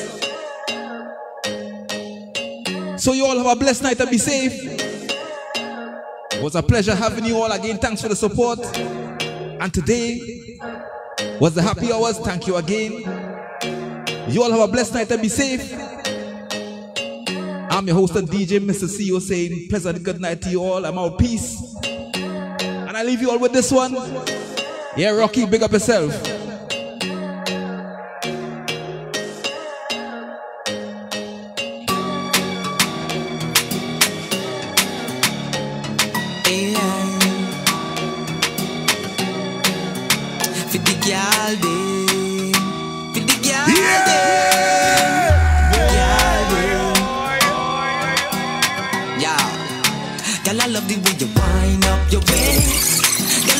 So you all have a blessed night and be safe. It was a pleasure having you all again. Thanks for the support. And today was the happy hours. Thank you again. You all have a blessed night and be safe. I'm your host and DJ, Mr. CEO, saying pleasant good night to you all. I'm out. Peace. And I leave you all with this one. Yeah, Rocky, big up yourself. For the girl, babe. For the girl, girl, I love the way you wind up your waist. Girl,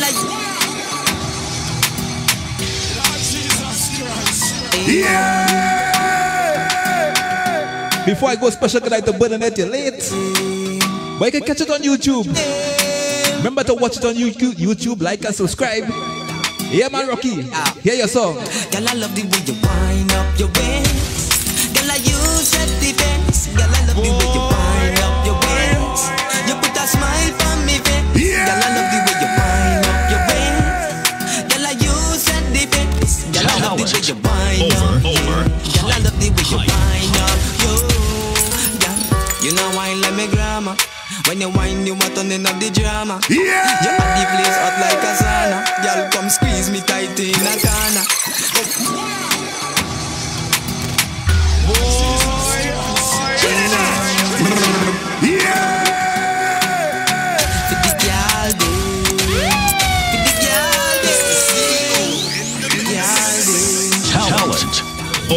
Before I go, special good night to Bernadette, you're late. But you can catch it on YouTube. Remember to watch it on YouTube, like and subscribe. Yeah, man, Rocky. Hear your song. Girl, I love the way you wind up your waist. Girl, I use your defense. Girl, I love the way you wind up your waist. You put a smile on me face. Girl, I love the way you wind up your waist. Girl, I use your defense. Girl, I love the way you wind up. Girl, I love the way you wind up. You know wine like me grammar. When you wine, you want to end up the drama. You have the place hot like a sauna. Girl, come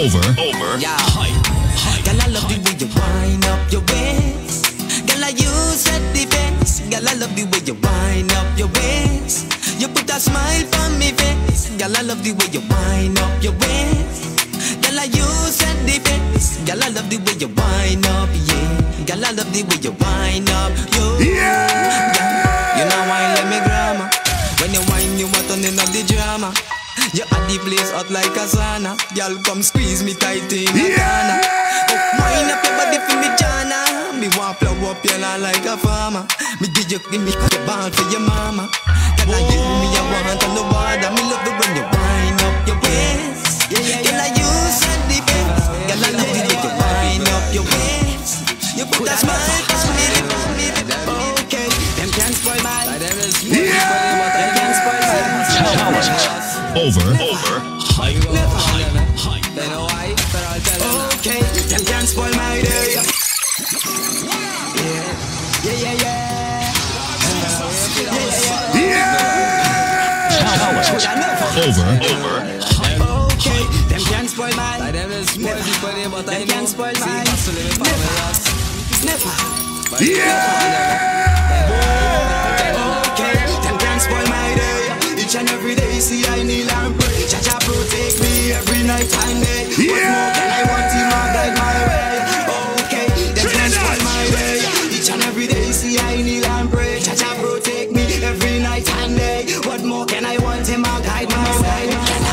Yeah. Girl, I love the way you wind up your waist. Girl, I use set defense. Girl, I love the way you wind up your waist. You put a smile on me face. Girl, I love the way you wind up your waist. Girl, I use set defense. Girl, I love the way you wind up, yeah. Girl, I love the way you wind up, yo. Yeah. You know wine let me grammar. When you wine, you want turning up the drama. You at the place hot like a sauna. Girl, come squeeze me tight in a corner. Wind up your body for me, Jana. Me want plow up your land like a farmer. Me give me the ball for your mama. Can I give me a want on the water? Me love the when you wind up your waist. Can I use a defense? Can I love the way you wind up your waist? You put a smile on me. Okay, them can't spoil my. Them can't spoil my. Over. They know why, but I'll tell them. Okay, them can't spoil my day. Over. Okay, them can't spoil my. Them can't spoil my. Never. Okay, them can't spoil my day. Each and every day, see I kneel and pray. Jaja protect me every night and day. What more can I want? Him to guide my way. Okay, them can't spoil my day. Each and every day, see I kneel and pray. Jaja protect me every night and day. What more can I want? Him to guide my way.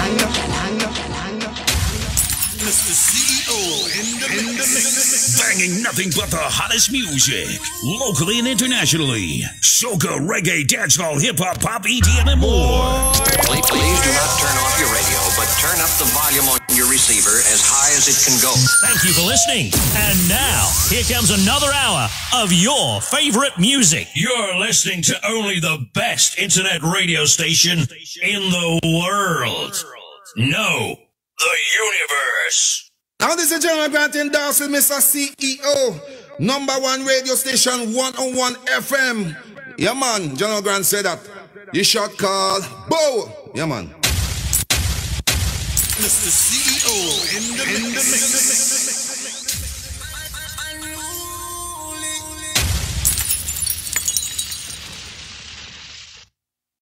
Mr. CEO in the mix. Banging nothing but the hottest music, locally and internationally. Soca, reggae, dancehall, hip-hop, pop, EDM, and more. Please do not turn off your radio, but turn up the volume on your receiver as high as it can go. Thank you for listening. And now, here comes another hour of your favorite music. You're listening to only the best internet radio station in the world. No, the universe. Now this is General Grant endorsing Mr. CEO. #1 radio station 101 FM. Yeah man, General Grant said that. You shot call. Bow. Yeah man. Mr. CEO in the mix.